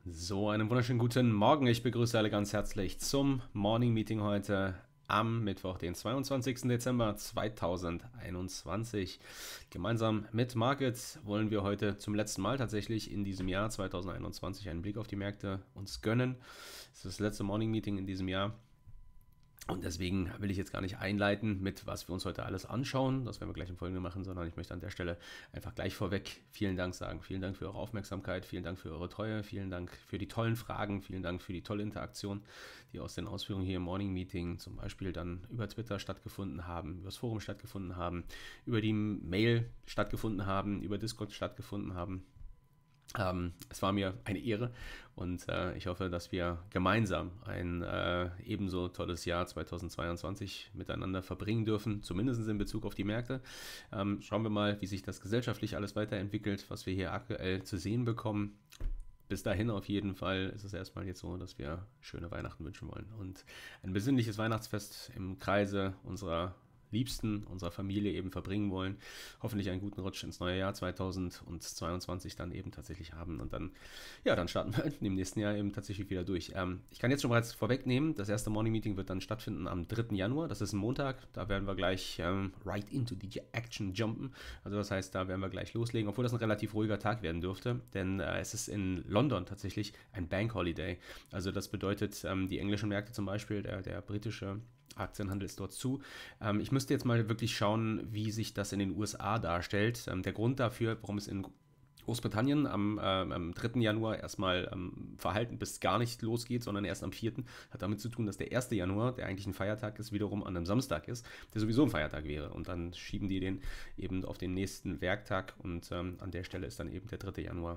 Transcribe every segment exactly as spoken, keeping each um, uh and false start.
So, einen wunderschönen guten Morgen. Ich begrüße alle ganz herzlich zum Morning Meeting heute am Mittwoch, den zweiundzwanzigsten Dezember zweitausendeinundzwanzig. Gemeinsam mit Markets wollen wir heute zum letzten Mal tatsächlich in diesem Jahr zweitausendeinundzwanzig einen Blick auf die Märkte uns gönnen. Es ist das letzte Morning Meeting in diesem Jahr. Und deswegen will ich jetzt gar nicht einleiten, mit was wir uns heute alles anschauen. Das werden wir gleich im Folgenden machen, sondern ich möchte an der Stelle einfach gleich vorweg vielen Dank sagen. Vielen Dank für eure Aufmerksamkeit, vielen Dank für eure Treue, vielen Dank für die tollen Fragen, vielen Dank für die tolle Interaktion, die aus den Ausführungen hier im Morning Meeting zum Beispiel dann über Twitter stattgefunden haben, über das Forum stattgefunden haben, über die Mail stattgefunden haben, über Discord stattgefunden haben. Ähm, es war mir eine Ehre und äh, ich hoffe, dass wir gemeinsam ein äh, ebenso tolles Jahr zweitausendzweiundzwanzig miteinander verbringen dürfen, zumindest in Bezug auf die Märkte. Ähm, schauen wir mal, wie sich das gesellschaftlich alles weiterentwickelt, was wir hier aktuell zu sehen bekommen. Bis dahin auf jeden Fall ist es erstmal jetzt so, dass wir schöne Weihnachten wünschen wollen und ein besinnliches Weihnachtsfest im Kreise unserer Liebsten, unserer Familie eben verbringen wollen. Hoffentlich einen guten Rutsch ins neue Jahr zweitausendzweiundzwanzig dann eben tatsächlich haben. Und dann, ja, dann starten wir im nächsten Jahr eben tatsächlich wieder durch. Ähm, ich kann jetzt schon bereits vorwegnehmen, das erste Morning Meeting wird dann stattfinden am dritten Januar. Das ist ein Montag. Da werden wir gleich ähm, right into the action jumpen. Also das heißt, da werden wir gleich loslegen, obwohl das ein relativ ruhiger Tag werden dürfte. Denn äh, es ist in London tatsächlich ein Bank Holiday. Also das bedeutet, ähm, die englischen Märkte zum Beispiel, der, der britische Aktienhandel ist dort zu. Ähm, ich müsste jetzt mal wirklich schauen, wie sich das in den U S A darstellt. Ähm, der Grund dafür, warum es in Großbritannien am, äh, am dritten Januar erstmal ähm, verhalten bis gar nicht losgeht, sondern erst am vierten hat damit zu tun, dass der erste Januar, der eigentlich ein Feiertag ist, wiederum an einem Samstag ist, der sowieso ein Feiertag wäre. Und dann schieben die den eben auf den nächsten Werktag und ähm, an der Stelle ist dann eben der dritte Januar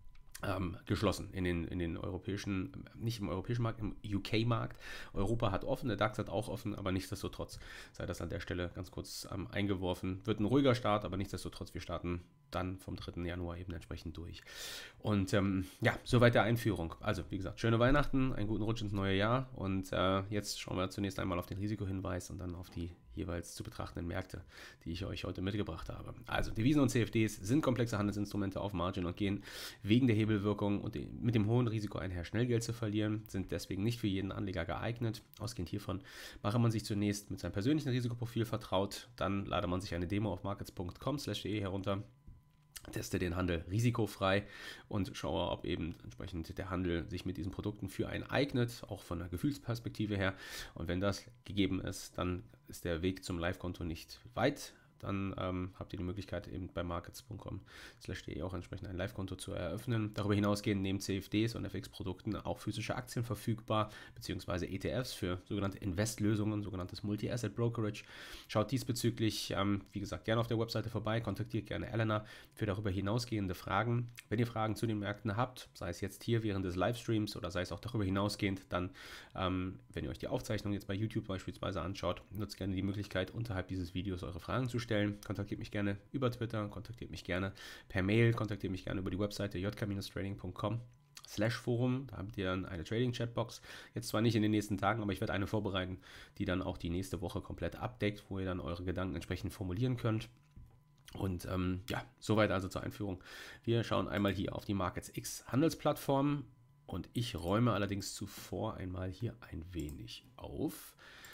Ähm, geschlossen in den, in den europäischen, nicht im europäischen Markt, im U K-Markt. Europa hat offen, der DAX hat auch offen, aber nichtsdestotrotz sei das an der Stelle ganz kurz ähm, eingeworfen. Wird ein ruhiger Start, aber nichtsdestotrotz, wir starten dann vom dritten Januar eben entsprechend durch. Und ähm, ja, soweit der Einführung. Also, wie gesagt, schöne Weihnachten, einen guten Rutsch ins neue Jahr und äh, jetzt schauen wir zunächst einmal auf den Risikohinweis und dann auf die jeweils zu betrachtenden Märkte, die ich euch heute mitgebracht habe. Also, Devisen und C F Ds sind komplexe Handelsinstrumente auf Margin und gehen wegen der Hebelwirkung und mit dem hohen Risiko einher, schnell Geld zu verlieren, sind deswegen nicht für jeden Anleger geeignet. Ausgehend hiervon mache man sich zunächst mit seinem persönlichen Risikoprofil vertraut, dann lade man sich eine Demo auf markets punkt com slash de herunter, teste den Handel risikofrei und schaue, ob eben entsprechend der Handel sich mit diesen Produkten für einen eignet, auch von der Gefühlsperspektive her. Und wenn das gegeben ist, dann ist der Weg zum Live-Konto nicht weit. Dann ähm, habt ihr die Möglichkeit, eben bei markets punkt com slash de auch entsprechend ein Live-Konto zu eröffnen. Darüber hinaus gehen neben C F Ds und F X-Produkten auch physische Aktien verfügbar, beziehungsweise E T Fs für sogenannte Invest-Lösungen, sogenanntes Multi-Asset Brokerage. Schaut diesbezüglich, ähm, wie gesagt, gerne auf der Webseite vorbei, kontaktiert gerne Elena für darüber hinausgehende Fragen. Wenn ihr Fragen zu den Märkten habt, sei es jetzt hier während des Livestreams oder sei es auch darüber hinausgehend, dann, ähm, wenn ihr euch die Aufzeichnung jetzt bei YouTube beispielsweise anschaut, nutzt gerne die Möglichkeit, unterhalb dieses Videos eure Fragen zu stellen. Kontaktiert mich gerne über Twitter, kontaktiert mich gerne per Mail, kontaktiert mich gerne über die Webseite j k trading punkt com slash forum. Da habt ihr dann eine Trading-Chatbox. Jetzt zwar nicht in den nächsten Tagen, aber ich werde eine vorbereiten, die dann auch die nächste Woche komplett abdeckt, wo ihr dann eure Gedanken entsprechend formulieren könnt. Und ähm, ja, soweit also zur Einführung. Wir schauen einmal hier auf die MarketsX Handelsplattform und ich räume allerdings zuvor einmal hier ein wenig auf.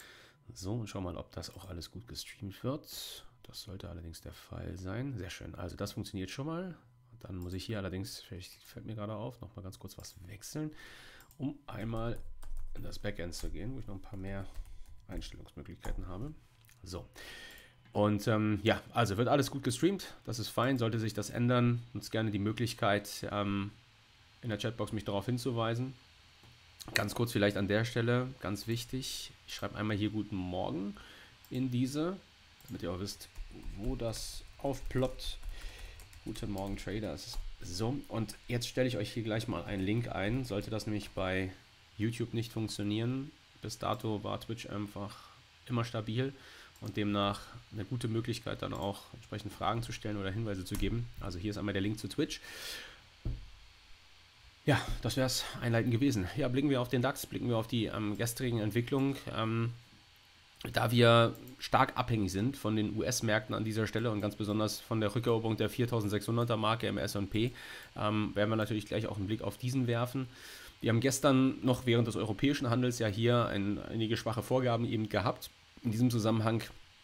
So, und schau mal, ob das auch alles gut gestreamt wird. Das sollte allerdings der Fall sein. Sehr schön. Also das funktioniert schon mal. Dann muss ich hier allerdings, vielleicht fällt mir gerade auf, noch mal ganz kurz was wechseln, um einmal in das Backend zu gehen, wo ich noch ein paar mehr Einstellungsmöglichkeiten habe. So. Und ähm, ja, also wird alles gut gestreamt. Das ist fein. Sollte sich das ändern, nutzt gerne die Möglichkeit, ähm, in der Chatbox mich darauf hinzuweisen. Ganz kurz vielleicht an der Stelle, ganz wichtig, ich schreibe einmal hier Guten Morgen in diese, damit ihr auch wisst, wo das aufploppt. Guten Morgen Traders. So, und jetzt stelle ich euch hier gleich mal einen Link ein. Sollte das nämlich bei YouTube nicht funktionieren, bis dato war Twitch einfach immer stabil und demnach eine gute Möglichkeit dann auch entsprechend Fragen zu stellen oder Hinweise zu geben. Also hier ist einmal der Link zu Twitch. Ja, das wäre es einleitend gewesen. Ja, blicken wir auf den DAX, blicken wir auf die ähm, gestrigen Entwicklungen. Ähm, Da wir stark abhängig sind von den U S-Märkten an dieser Stelle und ganz besonders von der Rückeroberung der viertausendsechshunderter Marke im S und P, ähm, werden wir natürlich gleich auch einen Blick auf diesen werfen. Wir haben gestern noch während des europäischen Handels ja hier ein, einige schwache Vorgaben eben gehabt. In diesem Zusammenhang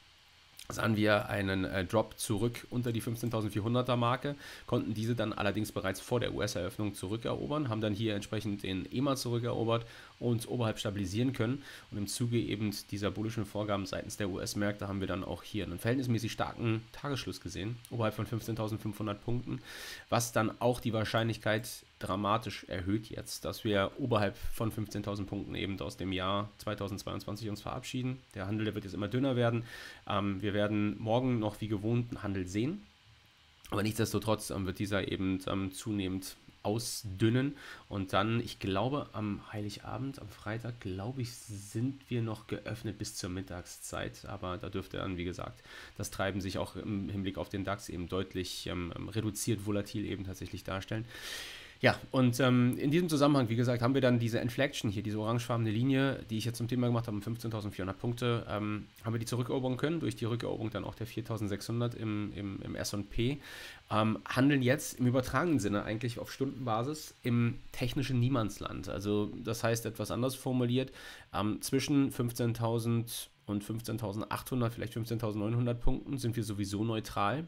sahen wir einen äh, Drop zurück unter die fünfzehntausendvierhunderter Marke, konnten diese dann allerdings bereits vor der U S-Eröffnung zurückerobern, haben dann hier entsprechend den E M A zurückerobert und oberhalb stabilisieren können. Und im Zuge eben dieser bullischen Vorgaben seitens der U S-Märkte haben wir dann auch hier einen verhältnismäßig starken Tagesschluss gesehen, oberhalb von fünfzehntausendfünfhundert Punkten, was dann auch die Wahrscheinlichkeit dramatisch erhöht jetzt, dass wir oberhalb von fünfzehntausend Punkten eben aus dem Jahr zweitausendzweiundzwanzig uns verabschieden. Der Handel, der wird jetzt immer dünner werden. Ähm, wir werden morgen noch wie gewohnt einen Handel sehen, aber nichtsdestotrotz ähm, wird dieser eben ähm, zunehmend ausdünnen und dann, ich glaube, am Heiligabend, am Freitag, glaube ich, sind wir noch geöffnet bis zur Mittagszeit, aber da dürfte dann, wie gesagt, das Treiben sich auch im Hinblick auf den DAX eben deutlich ähm, reduziert volatil eben tatsächlich darstellen. Ja, und ähm, in diesem Zusammenhang, wie gesagt, haben wir dann diese Inflection hier, diese orangefarbene Linie, die ich jetzt zum Thema gemacht habe, um fünfzehntausendvierhundert Punkte, ähm, haben wir die zurückerobern können, durch die Rückeroberung dann auch der viertausendsechshundert im, im, im S und P, ähm, handeln jetzt im übertragenen Sinne eigentlich auf Stundenbasis im technischen Niemandsland. Also das heißt, etwas anders formuliert, ähm, zwischen fünfzehntausend und fünfzehntausendachthundert, vielleicht fünfzehntausendneunhundert Punkten sind wir sowieso neutral.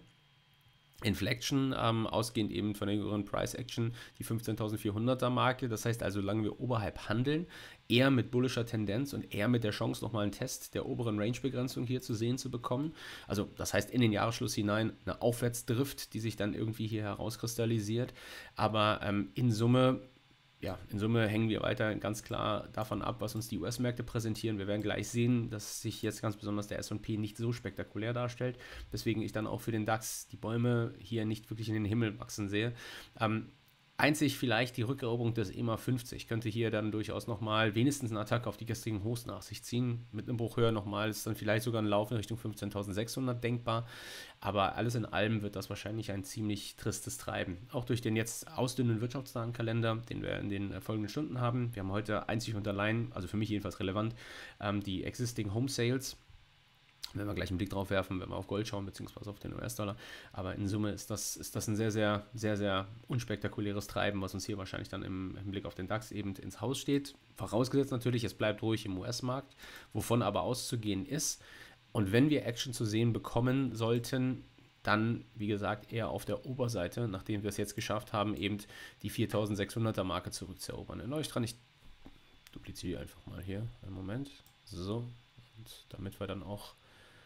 Inflection, ähm, ausgehend eben von der jüngeren Price Action, die fünfzehntausendvierhunderter Marke. Das heißt also, solange wir oberhalb handeln, eher mit bullischer Tendenz und eher mit der Chance, nochmal einen Test der oberen Range-Begrenzung hier zu sehen zu bekommen. Also das heißt, in den Jahresschluss hinein eine Aufwärtsdrift, die sich dann irgendwie hier herauskristallisiert. Aber ähm, in Summe Ja, in Summe hängen wir weiter ganz klar davon ab, was uns die U S-Märkte präsentieren. Wir werden gleich sehen, dass sich jetzt ganz besonders der S und P nicht so spektakulär darstellt. Deswegen ich dann auch für den DAX die Bäume hier nicht wirklich in den Himmel wachsen sehe. Ähm, Einzig vielleicht die Rückeroberung des E M A fünfzig könnte hier dann durchaus nochmal wenigstens eine Attacke auf die gestrigen Hochs nach sich ziehen. Mit einem Bruch höher nochmal ist dann vielleicht sogar ein Lauf in Richtung fünfzehntausendsechshundert denkbar. Aber alles in allem wird das wahrscheinlich ein ziemlich tristes Treiben. Auch durch den jetzt ausdünnenden Wirtschaftsdatenkalender, den wir in den folgenden Stunden haben. Wir haben heute einzig und allein, also für mich jedenfalls relevant, die Existing Home Sales. Wenn wir gleich einen Blick drauf werfen, wenn wir auf Gold schauen, beziehungsweise auf den U S-Dollar. Aber in Summe ist das, ist das ein sehr, sehr, sehr, sehr unspektakuläres Treiben, was uns hier wahrscheinlich dann im, im Blick auf den DAX eben ins Haus steht. Vorausgesetzt natürlich, es bleibt ruhig im U S-Markt, wovon aber auszugehen ist. Und wenn wir Action zu sehen bekommen sollten, dann, wie gesagt, eher auf der Oberseite, nachdem wir es jetzt geschafft haben, eben die viertausendsechshunderter Marke zurückzuerobern. Erinnere euch dran, ich dupliziere einfach mal hier einen Moment. So, und damit wir dann auch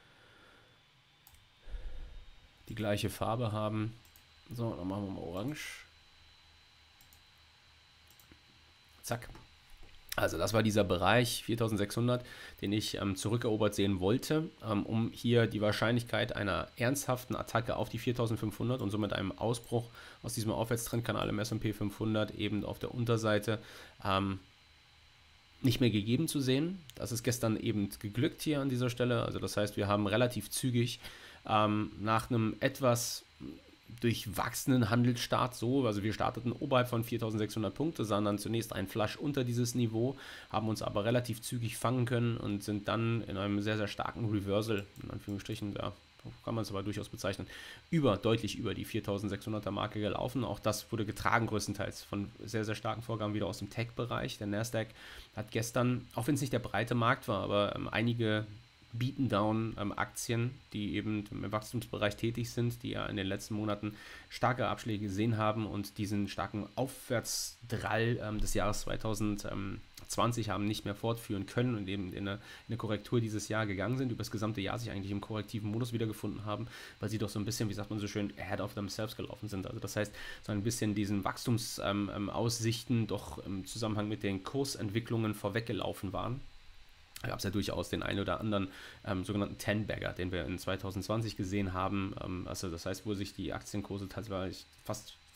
die gleiche Farbe haben. So, dann machen wir mal orange. Zack. Also das war dieser Bereich viertausendsechshundert, den ich ähm, zurückerobert sehen wollte, ähm, um hier die Wahrscheinlichkeit einer ernsthaften Attacke auf die viertausendfünfhundert und somit einem Ausbruch aus diesem Aufwärtstrendkanal im S und P fünfhundert eben auf der Unterseite ähm, nicht mehr gegeben zu sehen. Das ist gestern eben geglückt hier an dieser Stelle. Also das heißt, wir haben relativ zügig ähm, nach einem etwas durchwachsenen Handelsstart so, also wir starteten oberhalb von viertausendsechshundert Punkte, sahen dann zunächst einen Flush unter dieses Niveau, haben uns aber relativ zügig fangen können und sind dann in einem sehr, sehr starken Reversal, in Anführungsstrichen, ja, kann man es aber durchaus bezeichnen, über, deutlich über die viertausendsechshunderter Marke gelaufen. Auch das wurde getragen größtenteils von sehr, sehr starken Vorgaben wieder aus dem Tech-Bereich. Der Nasdaq hat gestern, auch wenn es nicht der breite Markt war, aber ähm, einige Beaten-Down-Aktien, ähm, die eben im Wachstumsbereich tätig sind, die ja in den letzten Monaten starke Abschläge gesehen haben und diesen starken Aufwärtsdrall ähm, des Jahres zweitausendzwanzig haben nicht mehr fortführen können und eben in eine, in eine Korrektur dieses Jahr gegangen sind, über das gesamte Jahr sich eigentlich im korrektiven Modus wiedergefunden haben, weil sie doch so ein bisschen, wie sagt man so schön, ahead of themselves gelaufen sind. Also das heißt, so ein bisschen diesen Wachstumsaussichten ähm, doch im Zusammenhang mit den Kursentwicklungen vorweggelaufen waren. Da gab es ja durchaus den einen oder anderen ähm, sogenannten Ten-Bagger, den wir in zweitausendzwanzig gesehen haben. Ähm, also das heißt, wo sich die Aktienkurse tatsächlich fast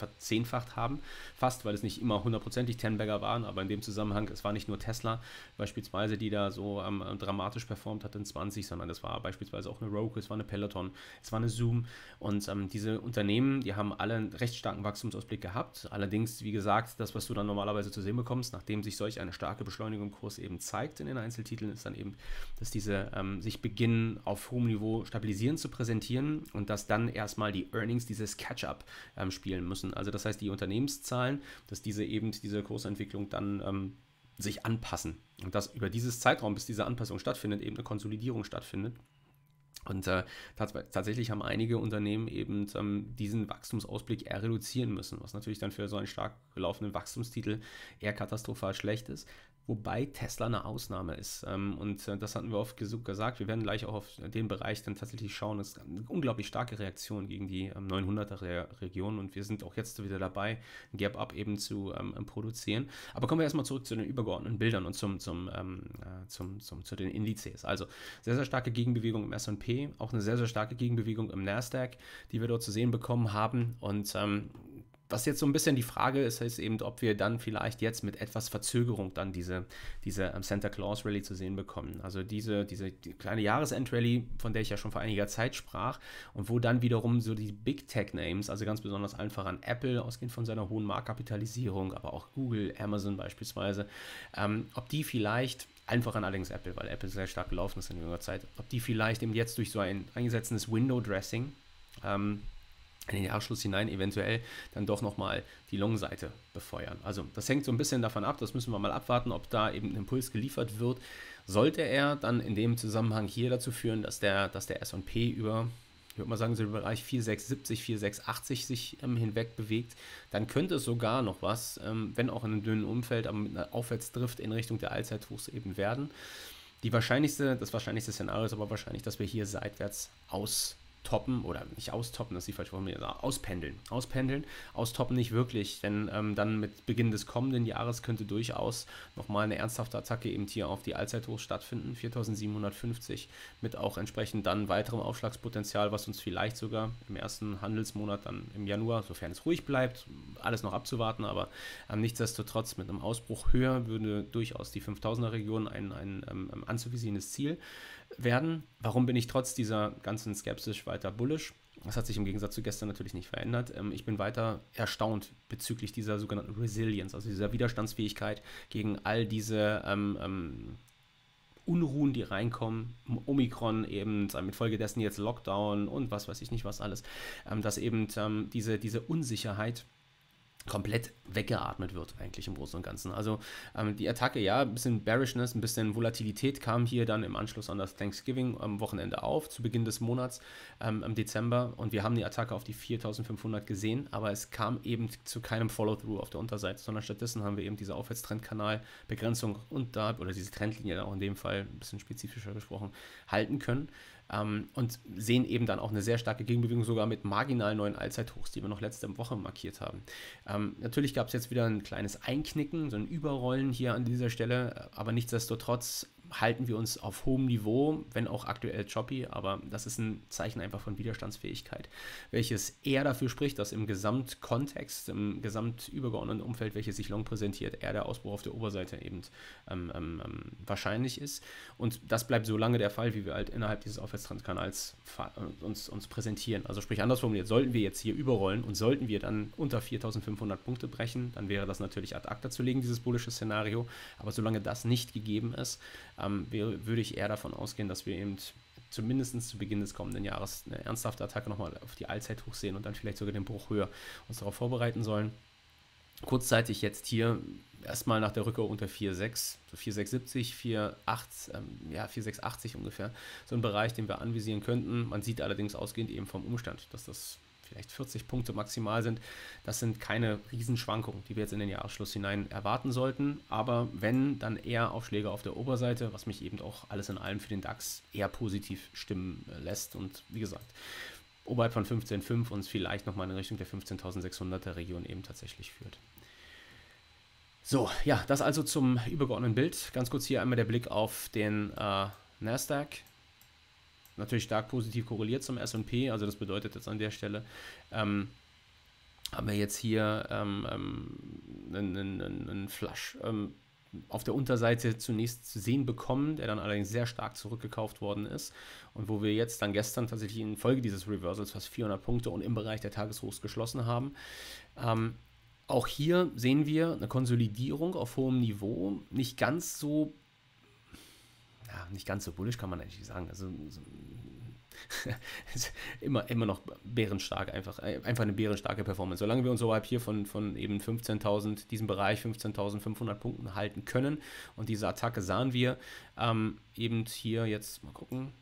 verzehnfacht haben, fast, weil es nicht immer hundertprozentig Ten-Bagger waren, aber in dem Zusammenhang, es war nicht nur Tesla beispielsweise, die da so ähm, dramatisch performt hat in zwanzig, sondern es war beispielsweise auch eine Roku, es war eine Peloton, es war eine Zoom und ähm, diese Unternehmen, die haben alle einen recht starken Wachstumsausblick gehabt, allerdings, wie gesagt, das, was du dann normalerweise zu sehen bekommst, nachdem sich solch eine starke Beschleunigung im Kurs eben zeigt in den Einzeltiteln, ist dann eben, dass diese ähm, sich beginnen auf hohem Niveau stabilisieren zu präsentieren und dass dann erstmal die Earnings dieses Catch-up ähm, spielen müssen. Also das heißt, die Unternehmenszahlen, dass diese eben diese Kursentwicklung dann ähm, sich anpassen. Und dass über dieses Zeitraum, bis diese Anpassung stattfindet, eben eine Konsolidierung stattfindet. Und äh, tats tatsächlich haben einige Unternehmen eben ähm, diesen Wachstumsausblick eher reduzieren müssen, was natürlich dann für so einen stark gelaufenen Wachstumstitel eher katastrophal schlecht ist. Wobei Tesla eine Ausnahme ist. Ähm, und äh, das hatten wir oft ges gesagt. Wir werden gleich auch auf den Bereich dann tatsächlich schauen. Es ist eine unglaublich starke Reaktion gegen die ähm, neunhunderter-Region. Und wir sind auch jetzt wieder dabei, ein Gap-Up eben zu ähm, produzieren. Aber kommen wir erstmal zurück zu den übergeordneten Bildern und zum, zum, ähm, äh, zum, zum, zu den Indizes. Also sehr, sehr starke Gegenbewegung im S und P. Auch eine sehr, sehr starke Gegenbewegung im Nasdaq, die wir dort zu sehen bekommen haben. Und ähm, was jetzt so ein bisschen die Frage ist, ist eben, ob wir dann vielleicht jetzt mit etwas Verzögerung dann diese, diese um, Santa Claus Rally zu sehen bekommen. Also diese, diese die kleine Jahresend-Rally, von der ich ja schon vor einiger Zeit sprach und wo dann wiederum so die Big Tech Names, also ganz besonders einfach an Apple, ausgehend von seiner hohen Marktkapitalisierung, aber auch Google, Amazon beispielsweise, ähm, ob die vielleicht einfach an allerdings Apple, weil Apple sehr stark gelaufen ist in jüngerer Zeit, ob die vielleicht eben jetzt durch so ein eingesetztes Window-Dressing ähm, in den Jahresschluss hinein eventuell dann doch nochmal die Long-Seite befeuern. Also das hängt so ein bisschen davon ab, das müssen wir mal abwarten, ob da eben ein Impuls geliefert wird. Sollte er dann in dem Zusammenhang hier dazu führen, dass der, dass der S und P über, ich würde mal sagen, so im Bereich vier Komma sechs siebzig, vier Komma sechs achtzig sich ähm, hinweg bewegt, dann könnte es sogar noch was, ähm, wenn auch in einem dünnen Umfeld, aber mit einer Aufwärtsdrift in Richtung der Allzeithochs eben werden. Die wahrscheinlichste, das wahrscheinlichste Szenario ist aber wahrscheinlich, dass wir hier seitwärts aus toppen oder nicht austoppen, das ist die falsche Formulierung, auspendeln. Auspendeln, austoppen nicht wirklich, denn ähm, dann mit Beginn des kommenden Jahres könnte durchaus nochmal eine ernsthafte Attacke eben hier auf die Allzeithochs stattfinden, viertausendsiebenhundertfünfzig, mit auch entsprechend dann weiterem Aufschlagspotenzial, was uns vielleicht sogar im ersten Handelsmonat dann im Januar, sofern es ruhig bleibt, alles noch abzuwarten, aber ähm, nichtsdestotrotz mit einem Ausbruch höher würde durchaus die fünftausender-Region ein, ein ähm, anzuvisierendes Ziel werden. Warum bin ich trotz dieser ganzen Skepsis weiter bullish? Das hat sich im Gegensatz zu gestern natürlich nicht verändert. Ich bin weiter erstaunt bezüglich dieser sogenannten Resilience, also dieser Widerstandsfähigkeit gegen all diese ähm, ähm, Unruhen, die reinkommen, Omikron eben, mit Folge dessen jetzt Lockdown und was weiß ich nicht was alles, ähm, dass eben ähm, diese, diese Unsicherheit komplett weggeatmet wird eigentlich im Großen und Ganzen. Also ähm, die Attacke, ja, ein bisschen Bearishness, ein bisschen Volatilität kam hier dann im Anschluss an das Thanksgiving am Wochenende auf, zu Beginn des Monats ähm, im Dezember, und wir haben die Attacke auf die viertausendfünfhundert gesehen, aber es kam eben zu keinem Follow-through auf der Unterseite, sondern stattdessen haben wir eben diese Aufwärtstrendkanal Begrenzung und da, oder diese Trendlinie auch in dem Fall, ein bisschen spezifischer gesprochen, halten können. Um, und sehen eben dann auch eine sehr starke Gegenbewegung, sogar mit marginal neuen Allzeithochs, die wir noch letzte Woche markiert haben. Um, natürlich gab es jetzt wieder ein kleines Einknicken, so ein Überrollen hier an dieser Stelle, aber nichtsdestotrotz halten wir uns auf hohem Niveau, wenn auch aktuell choppy, aber das ist ein Zeichen einfach von Widerstandsfähigkeit, welches eher dafür spricht, dass im Gesamtkontext, im gesamtübergeordneten Umfeld, welches sich long präsentiert, eher der Ausbruch auf der Oberseite eben ähm, ähm, wahrscheinlich ist. Und das bleibt so lange der Fall, wie wir halt innerhalb dieses Aufwärtstrendkanals uns, uns präsentieren. Also sprich anders formuliert, sollten wir jetzt hier überrollen und sollten wir dann unter viertausendfünfhundert Punkte brechen, dann wäre das natürlich ad acta zu legen, dieses bullische Szenario. Aber solange das nicht gegeben ist, Ähm, würde ich eher davon ausgehen, dass wir eben zumindest zu Beginn des kommenden Jahres eine ernsthafte Attacke nochmal auf die Allzeithoch sehen und dann vielleicht sogar den Bruch höher uns darauf vorbereiten sollen. Kurzzeitig jetzt hier erstmal nach der Rückkehr unter vier Komma sechs, so vier Komma sechs siebzig, vier Komma acht, ähm, ja, vier Komma sechs achtzig ungefähr, so ein Bereich, den wir anvisieren könnten. Man sieht allerdings ausgehend eben vom Umstand, dass das vielleicht vierzig Punkte maximal sind. Das sind keine Riesenschwankungen, die wir jetzt in den Jahresschluss hinein erwarten sollten. Aber wenn, dann eher Aufschläge auf der Oberseite, was mich eben auch alles in allem für den DAX eher positiv stimmen lässt. Und wie gesagt, oberhalb von fünfzehn Komma fünf uns vielleicht nochmal in Richtung der fünfzehntausendsechshunderter Region eben tatsächlich führt. So, ja, das also zum übergeordneten Bild. Ganz kurz hier einmal der Blick auf den äh, Nasdaq. Natürlich stark positiv korreliert zum S und P, also das bedeutet jetzt an der Stelle, ähm, haben wir jetzt hier ähm, ähm, einen, einen, einen Flush ähm, auf der Unterseite zunächst zu sehen bekommen, der dann allerdings sehr stark zurückgekauft worden ist und wo wir jetzt dann gestern tatsächlich in Folge dieses Reversals fast vierhundert Punkte und im Bereich der Tageshochs geschlossen haben. Ähm, auch hier sehen wir eine Konsolidierung auf hohem Niveau, nicht ganz so, ja, nicht ganz so bullisch kann man eigentlich sagen, also so, immer, immer noch bärenstark, einfach, einfach eine bärenstarke Performance. Solange wir uns oberhalb hier von, von eben fünfzehntausend, diesem Bereich fünfzehntausendfünfhundert Punkten halten können und diese Attacke sahen wir ähm, eben hier jetzt, mal gucken,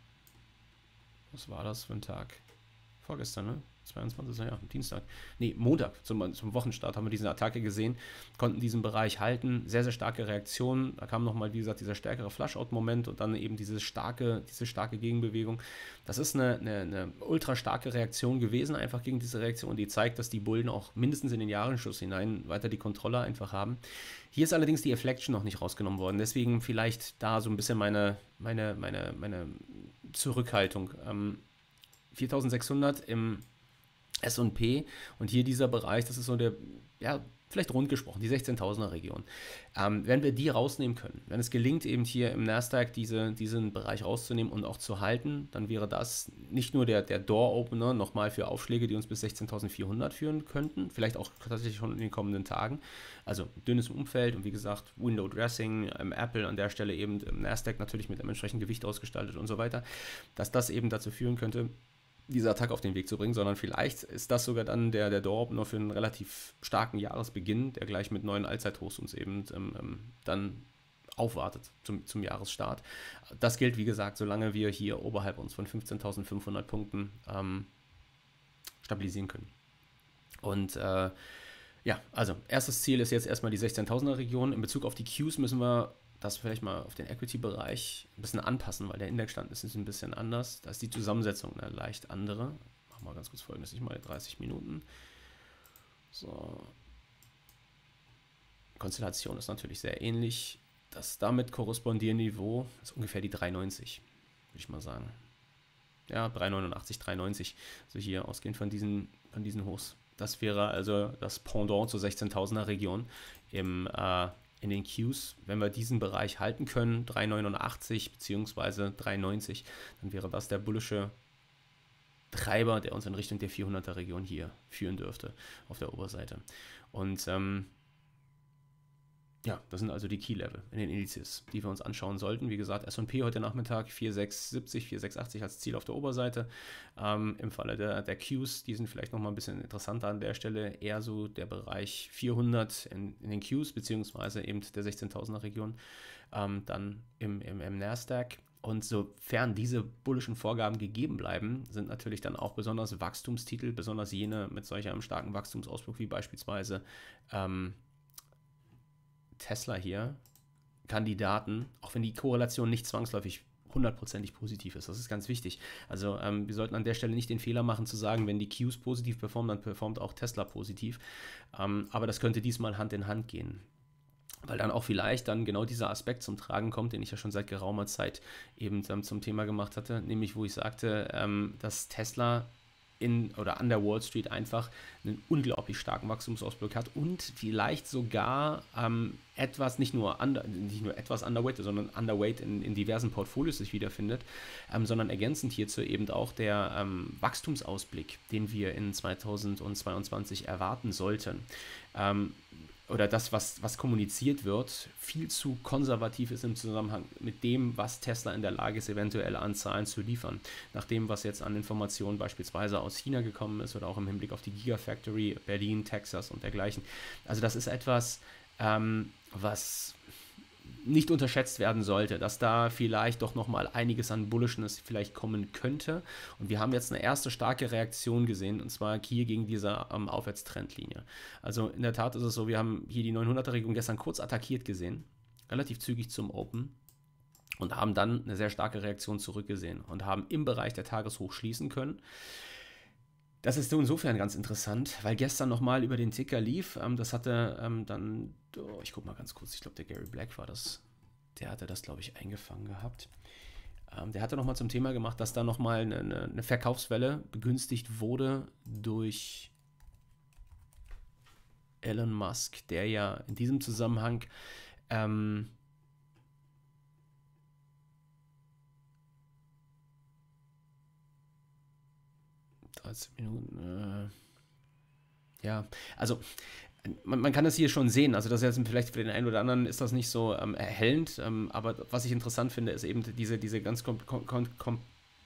was war das für ein Tag? Vorgestern, ne? zweiundzwanzigsten Ja, Dienstag. Nee, Montag zum, zum Wochenstart haben wir diese Attacke gesehen, konnten diesen Bereich halten, sehr, sehr starke Reaktion. Da kam nochmal, wie gesagt, dieser stärkere Flush-Out-Moment und dann eben diese starke, diese starke Gegenbewegung. Das ist eine, eine, eine ultra starke Reaktion gewesen, einfach gegen diese Reaktion, die zeigt, dass die Bullen auch mindestens in den Jahresschuss hinein weiter die Kontrolle einfach haben. Hier ist allerdings die Afflection noch nicht rausgenommen worden, deswegen vielleicht da so ein bisschen meine, meine, meine, meine Zurückhaltung. Ähm, viertausendsechshundert im S und P und hier dieser Bereich, das ist so der, ja, vielleicht rund gesprochen, die sechzehntausender Region. Ähm, wenn wir die rausnehmen können, wenn es gelingt, eben hier im Nasdaq diese, diesen Bereich rauszunehmen und auch zu halten, dann wäre das nicht nur der, der Door-Opener nochmal für Aufschläge, die uns bis sechzehntausendvierhundert führen könnten, vielleicht auch tatsächlich schon in den kommenden Tagen. Also dünnes Umfeld und wie gesagt, Window Dressing, ähm, Apple an der Stelle eben im Nasdaq natürlich mit einem entsprechenden Gewicht ausgestaltet und so weiter, dass das eben dazu führen könnte, diese Attacke auf den Weg zu bringen, sondern vielleicht ist das sogar dann der, der Door-Opener für einen relativ starken Jahresbeginn, der gleich mit neuen Allzeithochs uns eben ähm, dann aufwartet zum, zum Jahresstart. Das gilt, wie gesagt, solange wir hier oberhalb uns von fünfzehntausendfünfhundert Punkten ähm, stabilisieren können. Und äh, ja, also erstes Ziel ist jetzt erstmal die sechzehntausender Region. In Bezug auf die Qs müssen wir das vielleicht mal auf den Equity-Bereich ein bisschen anpassen, weil der Indexstand ist ein bisschen anders. Da ist die Zusammensetzung eine leicht andere. Machen wir ganz kurz Folgendes, ich mal dreißig Minuten. So. Konstellation ist natürlich sehr ähnlich. Das damit korrespondierende Niveau ist ungefähr die drei neunzig, würde ich mal sagen. Ja, drei neunundachtzig, drei neunzig. Also hier ausgehend von diesen, von diesen Hochs. Das wäre also das Pendant zur sechzehntausender Region im äh, in den Qs, wenn wir diesen Bereich halten können, drei neunundachtzig bzw. drei neunzig, dann wäre das der bullische Treiber, der uns in Richtung der vierhunderter Region hier führen dürfte auf der Oberseite. Und ähm, ja, das sind also die Key-Level in den Indizes, die wir uns anschauen sollten. Wie gesagt, S und P heute Nachmittag vier sechs siebzig, vier sechs achtzig als Ziel auf der Oberseite. Ähm, Im Falle der, der Qs, die sind vielleicht nochmal ein bisschen interessanter an der Stelle, eher so der Bereich vierhundert in, in den Qs, beziehungsweise eben der sechzehntausender Region, ähm, dann im, im, im Nasdaq. Und sofern diese bullischen Vorgaben gegeben bleiben, sind natürlich dann auch besonders Wachstumstitel, besonders jene mit solch einem starken Wachstumsausbruch wie beispielsweise ähm, Tesla hier, Kandidaten, auch wenn die Korrelation nicht zwangsläufig hundertprozentig positiv ist. Das ist ganz wichtig. Also ähm, wir sollten an der Stelle nicht den Fehler machen zu sagen, wenn die Qs positiv performen, dann performt auch Tesla positiv. Ähm, aber das könnte diesmal Hand in Hand gehen. Weil dann auch vielleicht dann genau dieser Aspekt zum Tragen kommt, den ich ja schon seit geraumer Zeit eben ähm, zum Thema gemacht hatte, nämlich wo ich sagte, ähm, dass Tesla in oder an der Wall Street einfach einen unglaublich starken Wachstumsausblick hat und vielleicht sogar ähm, etwas, nicht nur, under, nicht nur etwas underweight, sondern underweight in, in diversen Portfolios sich wiederfindet, ähm, sondern ergänzend hierzu eben auch der ähm, Wachstumsausblick, den wir in zweitausendzweiundzwanzig erwarten sollten. Ähm, oder das, was, was kommuniziert wird, viel zu konservativ ist im Zusammenhang mit dem, was Tesla in der Lage ist, eventuell an Zahlen zu liefern. Nach dem, was jetzt an Informationen beispielsweise aus China gekommen ist oder auch im Hinblick auf die Gigafactory, Berlin, Texas und dergleichen. Also das ist etwas, ähm, was nicht unterschätzt werden sollte, dass da vielleicht doch nochmal einiges an Bullishness vielleicht kommen könnte. Und wir haben jetzt eine erste starke Reaktion gesehen, und zwar hier gegen diese ähm, Aufwärtstrendlinie. Also in der Tat ist es so, wir haben hier die neunhunderter Region gestern kurz attackiert gesehen, relativ zügig zum Open, und haben dann eine sehr starke Reaktion zurückgesehen und haben im Bereich der Tageshoch schließen können. Das ist so insofern ganz interessant, weil gestern nochmal über den Ticker lief. Ähm, das hatte ähm, dann, oh, ich gucke mal ganz kurz, ich glaube der Gary Black war das, der hatte das, glaube ich, eingefangen gehabt. Ähm, der hatte nochmal zum Thema gemacht, dass da nochmal eine, eine Verkaufswelle begünstigt wurde durch Elon Musk, der ja in diesem Zusammenhang ähm, dreizehn Minuten, äh, ja, also man, man kann das hier schon sehen, also das ist jetzt vielleicht für den einen oder anderen ist das nicht so ähm, erhellend, ähm, aber was ich interessant finde, ist eben diese, diese ganz kom kom kom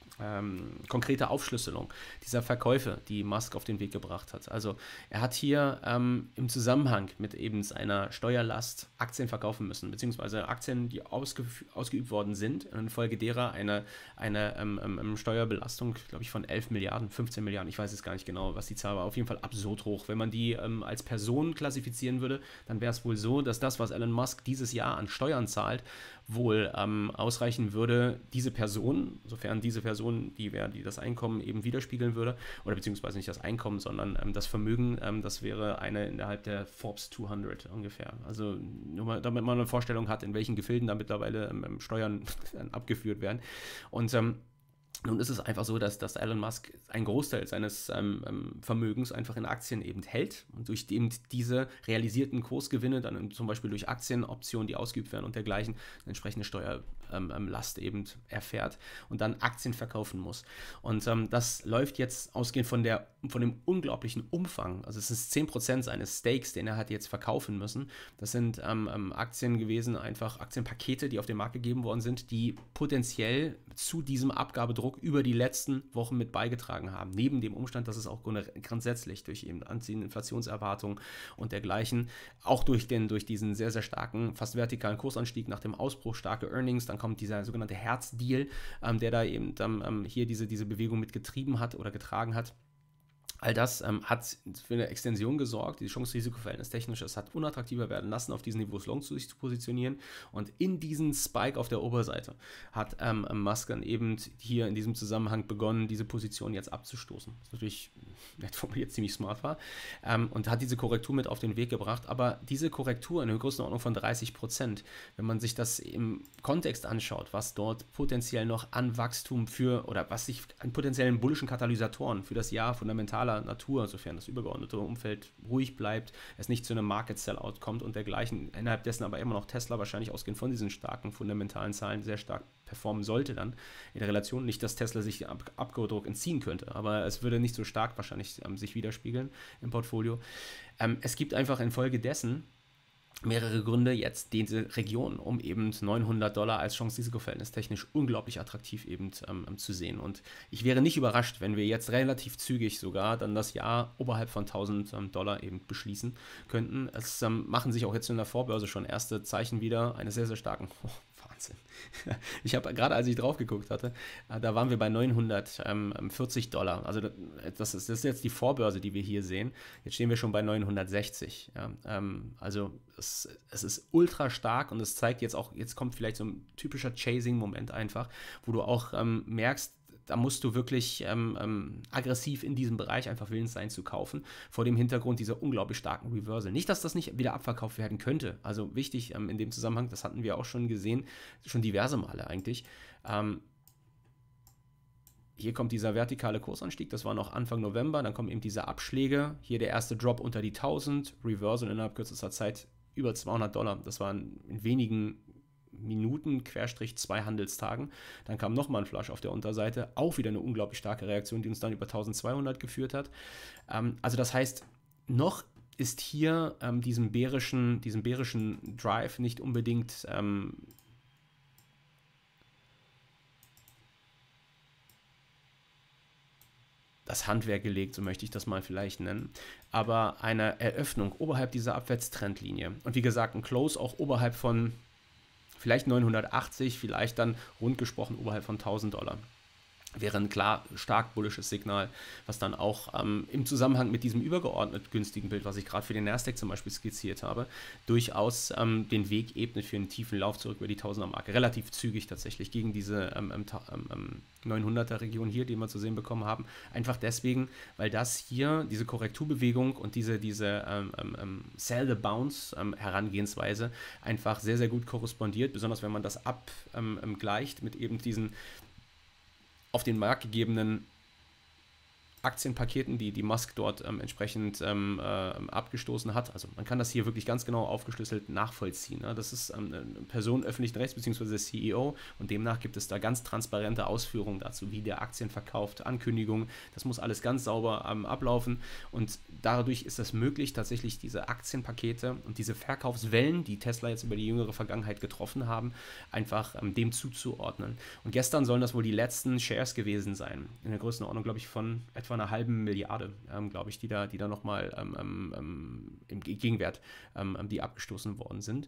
ähm, konkrete Aufschlüsselung dieser Verkäufe, die Musk auf den Weg gebracht hat. Also er hat hier ähm, im Zusammenhang mit eben seiner Steuerlast Aktien verkaufen müssen, beziehungsweise Aktien, die ausge ausgeübt worden sind, infolge derer eine, eine ähm, ähm, Steuerbelastung, glaube ich, von elf Milliarden, fünfzehn Milliarden, ich weiß es gar nicht genau, was die Zahl war, auf jeden Fall absurd hoch. Wenn man die ähm, als Person klassifizieren würde, dann wäre es wohl so, dass das, was Elon Musk dieses Jahr an Steuern zahlt, wohl ähm, ausreichen würde, diese Person, sofern diese Person, die, wär, die das Einkommen eben widerspiegeln würde, oder beziehungsweise nicht das Einkommen, sondern ähm, das Vermögen, ähm, das wäre eine innerhalb der Forbes zweihundert ungefähr. Also nur mal, damit man eine Vorstellung hat, in welchen Gefilden da mittlerweile ähm, Steuern abgeführt werden. Und ähm, nun ist es einfach so, dass, dass Elon Musk einen Großteil seines ähm, Vermögens einfach in Aktien eben hält und durch eben diese realisierten Kursgewinne dann zum Beispiel durch Aktienoptionen, die ausgeübt werden und dergleichen, eine entsprechende Steuerlast ähm, eben erfährt und dann Aktien verkaufen muss. Und ähm, das läuft jetzt ausgehend von, der, von dem unglaublichen Umfang, also es ist zehn Prozent seines Stakes, den er hat jetzt verkaufen müssen. Das sind ähm, Aktien gewesen, einfach Aktienpakete, die auf den Markt gegeben worden sind, die potenziell zu diesem Abgabedruck über die letzten Wochen mit beigetragen haben. Neben dem Umstand, dass es auch grundsätzlich durch eben anziehende Inflationserwartungen und dergleichen, auch durch, den, durch diesen sehr, sehr starken, fast vertikalen Kursanstieg nach dem Ausbruch, starke Earnings, dann kommt dieser sogenannte Herzdeal, ähm, der da eben ähm, hier diese, diese Bewegung mit getrieben hat oder getragen hat. All das ähm, hat für eine Extension gesorgt, die Chance-Risiko-Verhältnis technisch, es hat unattraktiver werden lassen, auf diesen Niveaus long zu sich zu positionieren. Und in diesen Spike auf der Oberseite hat ähm, Musk dann eben hier in diesem Zusammenhang begonnen, diese Position jetzt abzustoßen. Was natürlich nett formuliert ziemlich smart war. Ähm, und hat diese Korrektur mit auf den Weg gebracht. Aber diese Korrektur in der Größenordnung von dreißig Prozent, wenn man sich das im Kontext anschaut, was dort potenziell noch an Wachstum für, oder was sich an potenziellen bullischen Katalysatoren für das Jahr fundamentaler Natur, sofern das übergeordnete Umfeld ruhig bleibt, es nicht zu einem Market-Sellout kommt und dergleichen, innerhalb dessen aber immer noch Tesla wahrscheinlich ausgehend von diesen starken fundamentalen Zahlen sehr stark performen sollte dann in der Relation. Nicht, dass Tesla sich Ab Abgabedruck entziehen könnte, aber es würde nicht so stark wahrscheinlich ähm, sich widerspiegeln im Portfolio. Ähm, es gibt einfach infolgedessen mehrere Gründe, jetzt diese Region, um eben neunhundert Dollar als Chance-Risiko-Verhältnis technisch unglaublich attraktiv eben ähm, zu sehen. Und ich wäre nicht überrascht, wenn wir jetzt relativ zügig sogar dann das Jahr oberhalb von tausend ähm, Dollar eben beschließen könnten. Es ähm, machen sich auch jetzt in der Vorbörse schon erste Zeichen wieder eines sehr, sehr starken... Oh, Wahnsinn. Ich habe gerade, als ich drauf geguckt hatte, da waren wir bei neunhundertvierzig Dollar. Also das ist, das ist jetzt die Vorbörse, die wir hier sehen. Jetzt stehen wir schon bei neunhundertsechzig. Ja, ähm, also es, es ist ultra stark und es zeigt jetzt auch, jetzt kommt vielleicht so ein typischer Chasing-Moment einfach, wo du auch ähm, merkst, da musst du wirklich ähm, ähm, aggressiv in diesem Bereich einfach willens sein zu kaufen, vor dem Hintergrund dieser unglaublich starken Reversal. Nicht, dass das nicht wieder abverkauft werden könnte. Also wichtig ähm, in dem Zusammenhang, das hatten wir auch schon gesehen, schon diverse Male eigentlich. Ähm, hier kommt dieser vertikale Kursanstieg, das war noch Anfang November, dann kommen eben diese Abschläge, hier der erste Drop unter die tausend, Reversal innerhalb kürzester Zeit über zweihundert Dollar. Das waren in wenigen Minuten, Querstrich zwei Handelstagen. Dann kam nochmal ein Flush auf der Unterseite, auch wieder eine unglaublich starke Reaktion, die uns dann über eintausendzweihundert geführt hat. Ähm, also das heißt, noch ist hier ähm, diesem bärischen, diesem bärischen Drive nicht unbedingt ähm, das Handwerk gelegt, so möchte ich das mal vielleicht nennen, aber eine Eröffnung oberhalb dieser Abwärtstrendlinie und wie gesagt ein Close auch oberhalb von vielleicht neunhundertachtzig, vielleicht dann rund gesprochen oberhalb von tausend Dollar. Wäre ein klar stark bullisches Signal, was dann auch ähm, im Zusammenhang mit diesem übergeordnet günstigen Bild, was ich gerade für den Nasdaq zum Beispiel skizziert habe, durchaus ähm, den Weg ebnet für einen tiefen Lauf zurück über die Tausender-Marke. Relativ zügig tatsächlich gegen diese ähm, ähm, neunhunderter-Region hier, die wir zu sehen bekommen haben. Einfach deswegen, weil das hier, diese Korrekturbewegung und diese, diese ähm, ähm, Sell the Bounce ähm, Herangehensweise einfach sehr, sehr gut korrespondiert, besonders wenn man das abgleicht ähm, mit eben diesen auf den Markt gegebenen Aktienpaketen, die, die Musk dort ähm, entsprechend ähm, äh, abgestoßen hat. Also man kann das hier wirklich ganz genau aufgeschlüsselt nachvollziehen. Ne? Das ist ähm, eine Person öffentlichen Rechts bzw. der C E O und demnach gibt es da ganz transparente Ausführungen dazu, wie der Aktien verkauft, Ankündigungen. Das muss alles ganz sauber ähm, ablaufen und dadurch ist es möglich, tatsächlich diese Aktienpakete und diese Verkaufswellen, die Tesla jetzt über die jüngere Vergangenheit getroffen haben, einfach ähm, dem zuzuordnen. Und gestern sollen das wohl die letzten Shares gewesen sein. In der Größenordnung, glaube ich, von etwa einer halben Milliarde, ähm, glaube ich, die da, die da nochmal ähm, ähm, im Gegenwert ähm, die abgestoßen worden sind.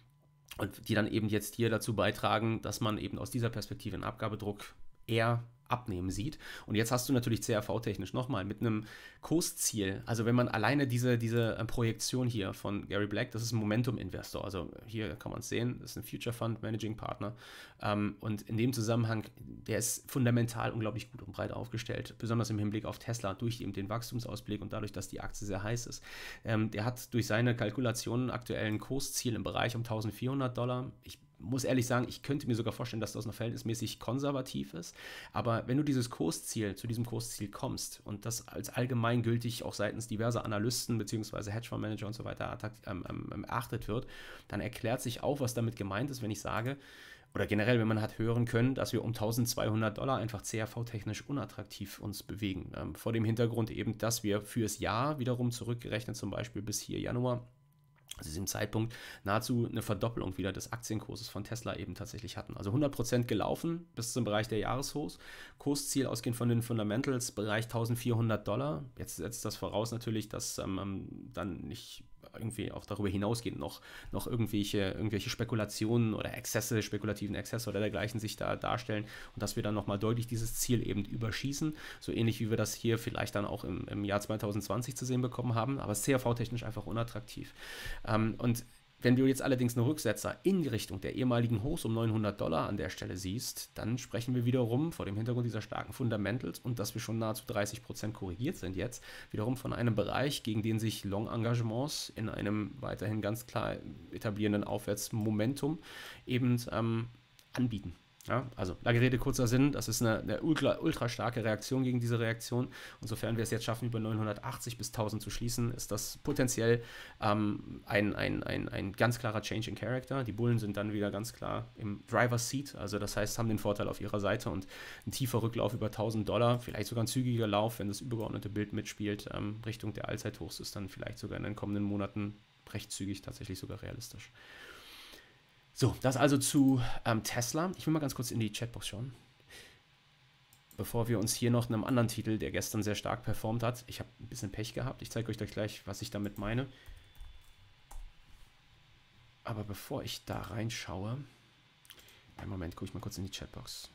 Und die dann eben jetzt hier dazu beitragen, dass man eben aus dieser Perspektive einen Abgabedruck eher abnehmen sieht. Und jetzt hast du natürlich C R V-technisch nochmal mit einem Kursziel, also wenn man alleine diese, diese Projektion hier von Gary Black, das ist ein Momentum-Investor, also hier kann man es sehen, das ist ein Future Fund Managing Partner ähm, und in dem Zusammenhang, der ist fundamental unglaublich gut und breit aufgestellt, besonders im Hinblick auf Tesla, durch eben den Wachstumsausblick und dadurch, dass die Aktie sehr heiß ist. Ähm, der hat durch seine Kalkulationen aktuell ein Kursziel im Bereich um eintausendvierhundert Dollar. Ich muss ehrlich sagen, ich könnte mir sogar vorstellen, dass das noch verhältnismäßig konservativ ist. Aber wenn du dieses Kursziel, zu diesem Kursziel kommst und das als allgemeingültig auch seitens diverser Analysten bzw. Hedgefondsmanager und so weiter ähm, ähm, erachtet wird, dann erklärt sich auch, was damit gemeint ist, wenn ich sage, oder generell, wenn man hat hören können, dass wir um eintausendzweihundert Dollar einfach C R V-technisch unattraktiv uns bewegen. Ähm, vor dem Hintergrund eben, dass wir fürs Jahr wiederum zurückgerechnet, zum Beispiel bis hier Januar, also diesem Zeitpunkt nahezu eine Verdoppelung wieder des Aktienkurses von Tesla eben tatsächlich hatten. Also hundert Prozent gelaufen bis zum Bereich der Jahreshochs. Kursziel ausgehend von den Fundamentals, Bereich eintausendvierhundert Dollar. Jetzt setzt das voraus natürlich, dass ähm, dann nicht irgendwie auch darüber hinausgehend noch, noch irgendwelche, irgendwelche Spekulationen oder Exzesse, spekulativen Exzesse oder dergleichen sich da darstellen und dass wir dann nochmal deutlich dieses Ziel eben überschießen, so ähnlich wie wir das hier vielleicht dann auch im, im Jahr zweitausendzwanzig zu sehen bekommen haben, aber C R V-technisch einfach unattraktiv. Ähm, und wenn du jetzt allerdings einen Rücksetzer in Richtung der ehemaligen Hochs um neunhundert Dollar an der Stelle siehst, dann sprechen wir wiederum vor dem Hintergrund dieser starken Fundamentals und dass wir schon nahezu dreißig Prozent korrigiert sind jetzt, wiederum von einem Bereich, gegen den sich Long-Engagements in einem weiterhin ganz klar etablierenden Aufwärtsmomentum eben ähm, anbieten. Ja, also lange Rede, kurzer Sinn, das ist eine, eine ultra, ultra starke Reaktion gegen diese Reaktion. Und sofern wir es jetzt schaffen, über neunhundertachtzig bis tausend zu schließen, ist das potenziell ähm, ein, ein, ein, ein ganz klarer Change in Character. Die Bullen sind dann wieder ganz klar im Driver's Seat, also das heißt, haben den Vorteil auf ihrer Seite und ein tiefer Rücklauf über tausend Dollar, vielleicht sogar ein zügiger Lauf, wenn das übergeordnete Bild mitspielt, ähm, Richtung der Allzeithochs ist dann vielleicht sogar in den kommenden Monaten recht zügig tatsächlich sogar realistisch. So, das also zu ähm, Tesla. Ich will mal ganz kurz in die Chatbox schauen, bevor wir uns hier noch einem anderen Titel, der gestern sehr stark performt hat. Ich habe ein bisschen Pech gehabt. Ich zeige euch gleich, was ich damit meine. Aber bevor ich da reinschaue, einen Moment, gucke ich mal kurz in die Chatbox.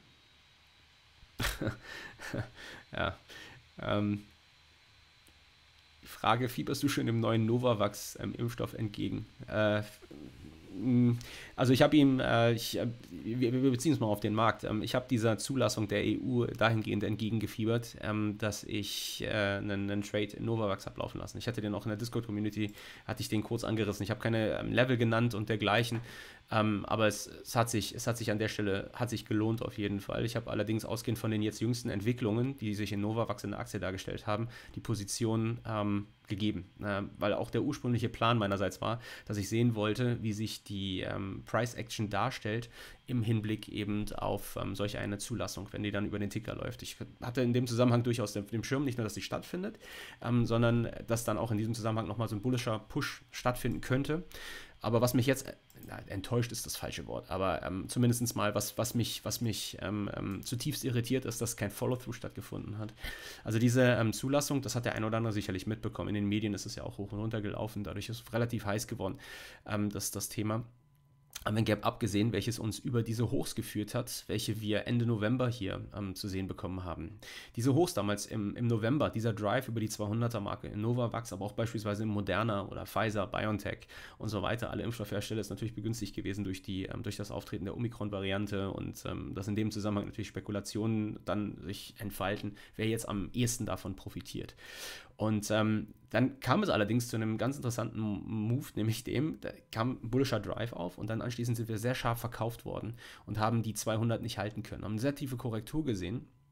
ja, ähm, die Frage, fieberst du schon dem neuen Novavax-Impfstoff ähm, entgegen? Äh, Also ich habe ihm, äh, ich, wir, wir beziehen uns mal auf den Markt, ähm, ich habe dieser Zulassung der E U dahingehend entgegengefiebert, ähm, dass ich äh, einen, einen Trade in Novavax habe laufen lassen. Ich hatte den auch in der Discord-Community, hatte ich den kurz angerissen. Ich habe keine ähm, Level genannt und dergleichen, ähm, aber es, es, hat sich, es hat sich an der Stelle, hat sich gelohnt auf jeden Fall. Ich habe allerdings ausgehend von den jetzt jüngsten Entwicklungen, die sich in Novavax in der Aktie dargestellt haben, die Position ähm, gegeben, äh, weil auch der ursprüngliche Plan meinerseits war, dass ich sehen wollte, wie sich die ähm, Price Action darstellt im Hinblick eben auf ähm, solch eine Zulassung, wenn die dann über den Ticker läuft. Ich hatte in dem Zusammenhang durchaus den, den Schirm, nicht nur, dass die stattfindet, ähm, sondern dass dann auch in diesem Zusammenhang nochmal so ein bullischer Push stattfinden könnte. Aber was mich jetzt, na, enttäuscht ist das falsche Wort, aber ähm, zumindest mal, was, was mich, was mich ähm, ähm, zutiefst irritiert, ist, dass kein Follow-through stattgefunden hat. Also diese ähm, Zulassung, das hat der ein oder andere sicherlich mitbekommen. In den Medien ist es ja auch hoch und runter gelaufen, dadurch ist es relativ heiß geworden, ähm, das, das Thema. Haben wir ein Gap abgesehen, welches uns über diese Hochs geführt hat, welche wir Ende November hier ähm, zu sehen bekommen haben. Diese Hochs damals im, im November, dieser Drive über die zweihunderter-Marke in Novavax, aber auch beispielsweise in Moderna oder Pfizer, BioNTech und so weiter, alle Impfstoffhersteller, ist natürlich begünstigt gewesen durch, die, ähm, durch das Auftreten der Omikron-Variante und ähm, dass in dem Zusammenhang natürlich Spekulationen dann sich entfalten, wer jetzt am ehesten davon profitiert. Und ähm, dann kam es allerdings zu einem ganz interessanten Move, nämlich dem, da kam ein bullischer Drive auf und dann anschließend sind wir sehr scharf verkauft worden und haben die zweihundert nicht halten können. Haben eine sehr tiefe Korrektur gesehen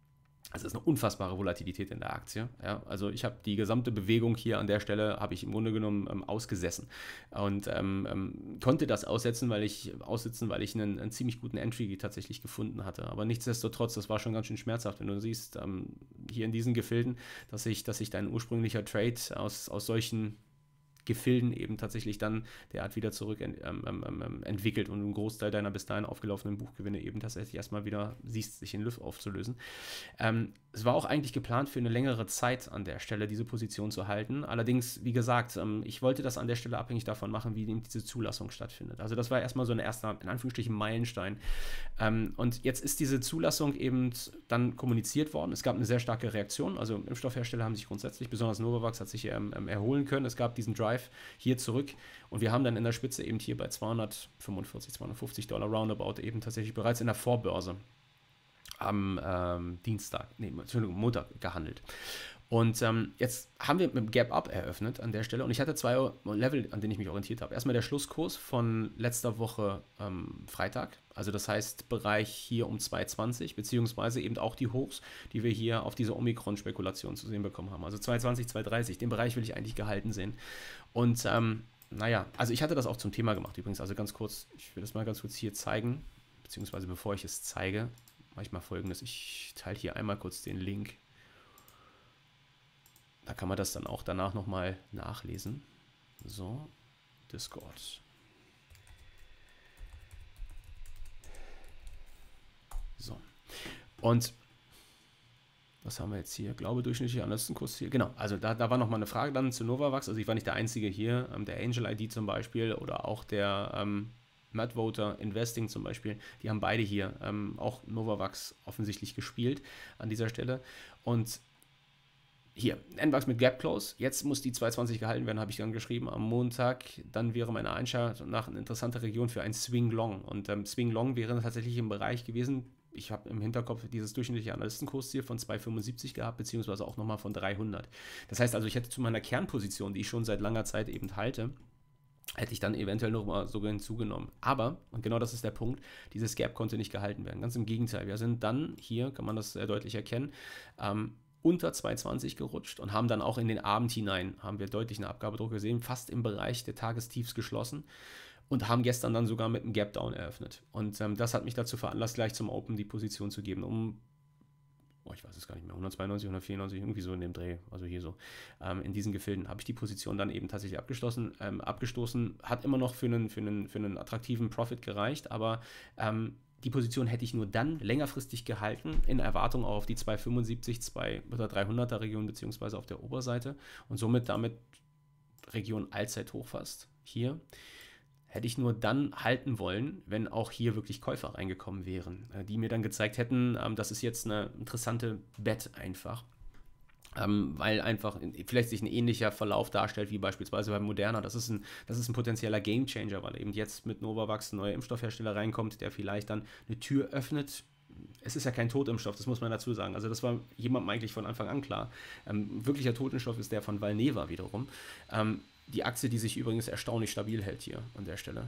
Also es ist eine unfassbare Volatilität in der Aktie. Ja? Also ich habe die gesamte Bewegung hier an der Stelle, habe ich im Grunde genommen ähm, ausgesessen und ähm, ähm, konnte das aussetzen, weil ich aussitzen, weil ich einen, einen ziemlich guten Entry tatsächlich gefunden hatte. Aber nichtsdestotrotz, das war schon ganz schön schmerzhaft, wenn du siehst, ähm, hier in diesen Gefilden, dass sich dass ich dein ursprünglicher Trade aus, aus solchen Gefilden eben tatsächlich dann derart wieder zurück ent, ähm, ähm, entwickelt und einen Großteil deiner bis dahin aufgelaufenen Buchgewinne eben tatsächlich erstmal wieder siehst, sich in Luft aufzulösen. Ähm, es war auch eigentlich geplant, für eine längere Zeit an der Stelle diese Position zu halten. Allerdings, wie gesagt, ähm, ich wollte das an der Stelle abhängig davon machen, wie eben diese Zulassung stattfindet. Also das war erstmal so ein erster, in Anführungsstrichen, Meilenstein. Ähm, und jetzt ist diese Zulassung eben dann kommuniziert worden. Es gab eine sehr starke Reaktion. Also Impfstoffhersteller haben sich grundsätzlich, besonders Novavax, hat sich ähm, erholen können. Es gab diesen Drive hier zurück und wir haben dann in der Spitze eben hier bei zweihundertfünfundvierzig, zweihundertfünfzig Dollar Roundabout eben tatsächlich bereits in der Vorbörse am ähm, Dienstag, nee, Entschuldigung, Montag gehandelt. Und ähm, jetzt haben wir mit dem Gap Up eröffnet an der Stelle und ich hatte zwei Level, an denen ich mich orientiert habe. Erstmal der Schlusskurs von letzter Woche ähm, Freitag, also das heißt Bereich hier um zwei Komma zwanzig, beziehungsweise eben auch die Hochs, die wir hier auf diese Omikron-Spekulation zu sehen bekommen haben. Also zwei Komma zwanzig, zwei Komma dreißig, den Bereich will ich eigentlich gehalten sehen. Und ähm, naja, also ich hatte das auch zum Thema gemacht übrigens, also ganz kurz, ich will das mal ganz kurz hier zeigen, beziehungsweise bevor ich es zeige, mache ich mal Folgendes, ich teile hier einmal kurz den Link. Da kann man das dann auch danach nochmal nachlesen. So, Discord. So. Und was haben wir jetzt hier? Glaube durchschnittlicher Analystenkurs hier. Genau, also da, da war nochmal eine Frage dann zu Novavax. Also ich war nicht der Einzige hier. Ähm, der Angel I D zum Beispiel oder auch der ähm, Madvoter Investing zum Beispiel, die haben beide hier ähm, auch Novavax offensichtlich gespielt an dieser Stelle. Und hier, N VAX mit Gap Close. Jetzt muss die zwei Komma zwanzig gehalten werden, habe ich dann geschrieben am Montag. Dann wäre meine Einschätzung nach eine interessante Region für ein Swing Long. Und ähm, Swing Long wäre tatsächlich im Bereich gewesen. Ich habe im Hinterkopf dieses durchschnittliche Analystenkursziel von zwei Komma fünfundsiebzig gehabt, beziehungsweise auch nochmal von dreihundert. Das heißt also, ich hätte zu meiner Kernposition, die ich schon seit langer Zeit eben halte, hätte ich dann eventuell noch mal sogar hinzugenommen. Aber, und genau das ist der Punkt, dieses Gap konnte nicht gehalten werden. Ganz im Gegenteil, wir sind dann, hier kann man das sehr deutlich erkennen, ähm, unter zwei Komma zwanzig gerutscht und haben dann auch in den Abend hinein, haben wir deutlich einen Abgabedruck gesehen, fast im Bereich der Tagestiefs geschlossen und haben gestern dann sogar mit einem Gap Down eröffnet. Und ähm, das hat mich dazu veranlasst, gleich zum Open die Position zu geben, um, oh, ich weiß es gar nicht mehr, hundertzweiundneunzig, hundertvierundneunzig, irgendwie so in dem Dreh, also hier so, ähm, in diesen Gefilden habe ich die Position dann eben tatsächlich abgeschlossen, ähm, abgestoßen, hat immer noch für einen, für einen, für einen attraktiven Profit gereicht, aber ähm, die Position hätte ich nur dann längerfristig gehalten, in Erwartung auf die zwei Komma fünfundsiebzig, zwei oder dreihunderter Region, beziehungsweise auf der Oberseite und somit damit Region Allzeithoch fast hier. Hätte ich nur dann halten wollen, wenn auch hier wirklich Käufer reingekommen wären, die mir dann gezeigt hätten, das ist jetzt eine interessante Bet einfach. Ähm, weil einfach vielleicht sich ein ähnlicher Verlauf darstellt wie beispielsweise bei Moderna. Das ist ein, das ist ein potenzieller Gamechanger, weil eben jetzt mit Novavax ein neuer Impfstoffhersteller reinkommt, der vielleicht dann eine Tür öffnet. Es ist ja kein Totimpfstoff, das muss man dazu sagen. Also das war jemandem eigentlich von Anfang an klar. Ähm, wirklicher Totimpfstoff ist der von Valneva wiederum. Ähm, die Aktie, die sich übrigens erstaunlich stabil hält hier an der Stelle.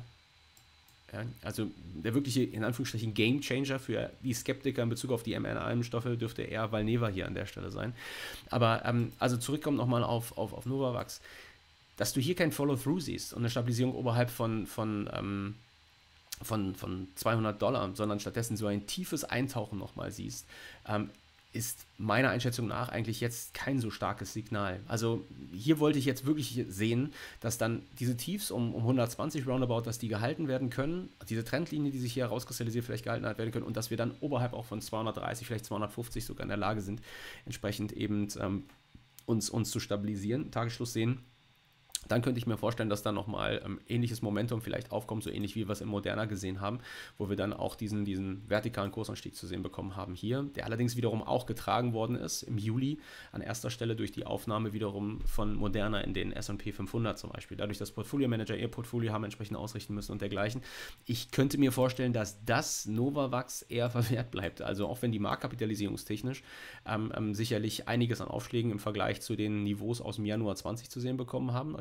Ja, also der wirkliche, in Anführungsstrichen, Gamechanger für die Skeptiker in Bezug auf die mRNA-Impfstoffe dürfte eher Valneva hier an der Stelle sein. Aber ähm, also zurückkommt nochmal auf, auf, auf Novavax, dass du hier kein Follow-through siehst und eine Stabilisierung oberhalb von, von, ähm, von, von zweihundert Dollar, sondern stattdessen so ein tiefes Eintauchen nochmal siehst, ähm, ist meiner Einschätzung nach eigentlich jetzt kein so starkes Signal. Also hier wollte ich jetzt wirklich sehen, dass dann diese Tiefs um, um hundertzwanzig roundabout, dass die gehalten werden können, diese Trendlinie, die sich hier herauskristallisiert, vielleicht gehalten werden können und dass wir dann oberhalb auch von zweihundertdreißig, vielleicht zweihundertfünfzig sogar in der Lage sind, entsprechend eben ähm, uns, uns zu stabilisieren, Tagesschluss sehen. Dann könnte ich mir vorstellen, dass da nochmal ähm, ähnliches Momentum vielleicht aufkommt, so ähnlich wie wir es im Moderna gesehen haben, wo wir dann auch diesen, diesen vertikalen Kursanstieg zu sehen bekommen haben hier, der allerdings wiederum auch getragen worden ist im Juli an erster Stelle durch die Aufnahme wiederum von Moderna in den S und P fünfhundert zum Beispiel, dadurch, dass Portfolio-Manager ihr Portfolio haben entsprechend ausrichten müssen und dergleichen. Ich könnte mir vorstellen, dass das Novavax eher verwehrt bleibt, also auch wenn die marktkapitalisierungstechnisch ähm, ähm, sicherlich einiges an Aufschlägen im Vergleich zu den Niveaus aus dem Januar zwanzig zu sehen bekommen haben,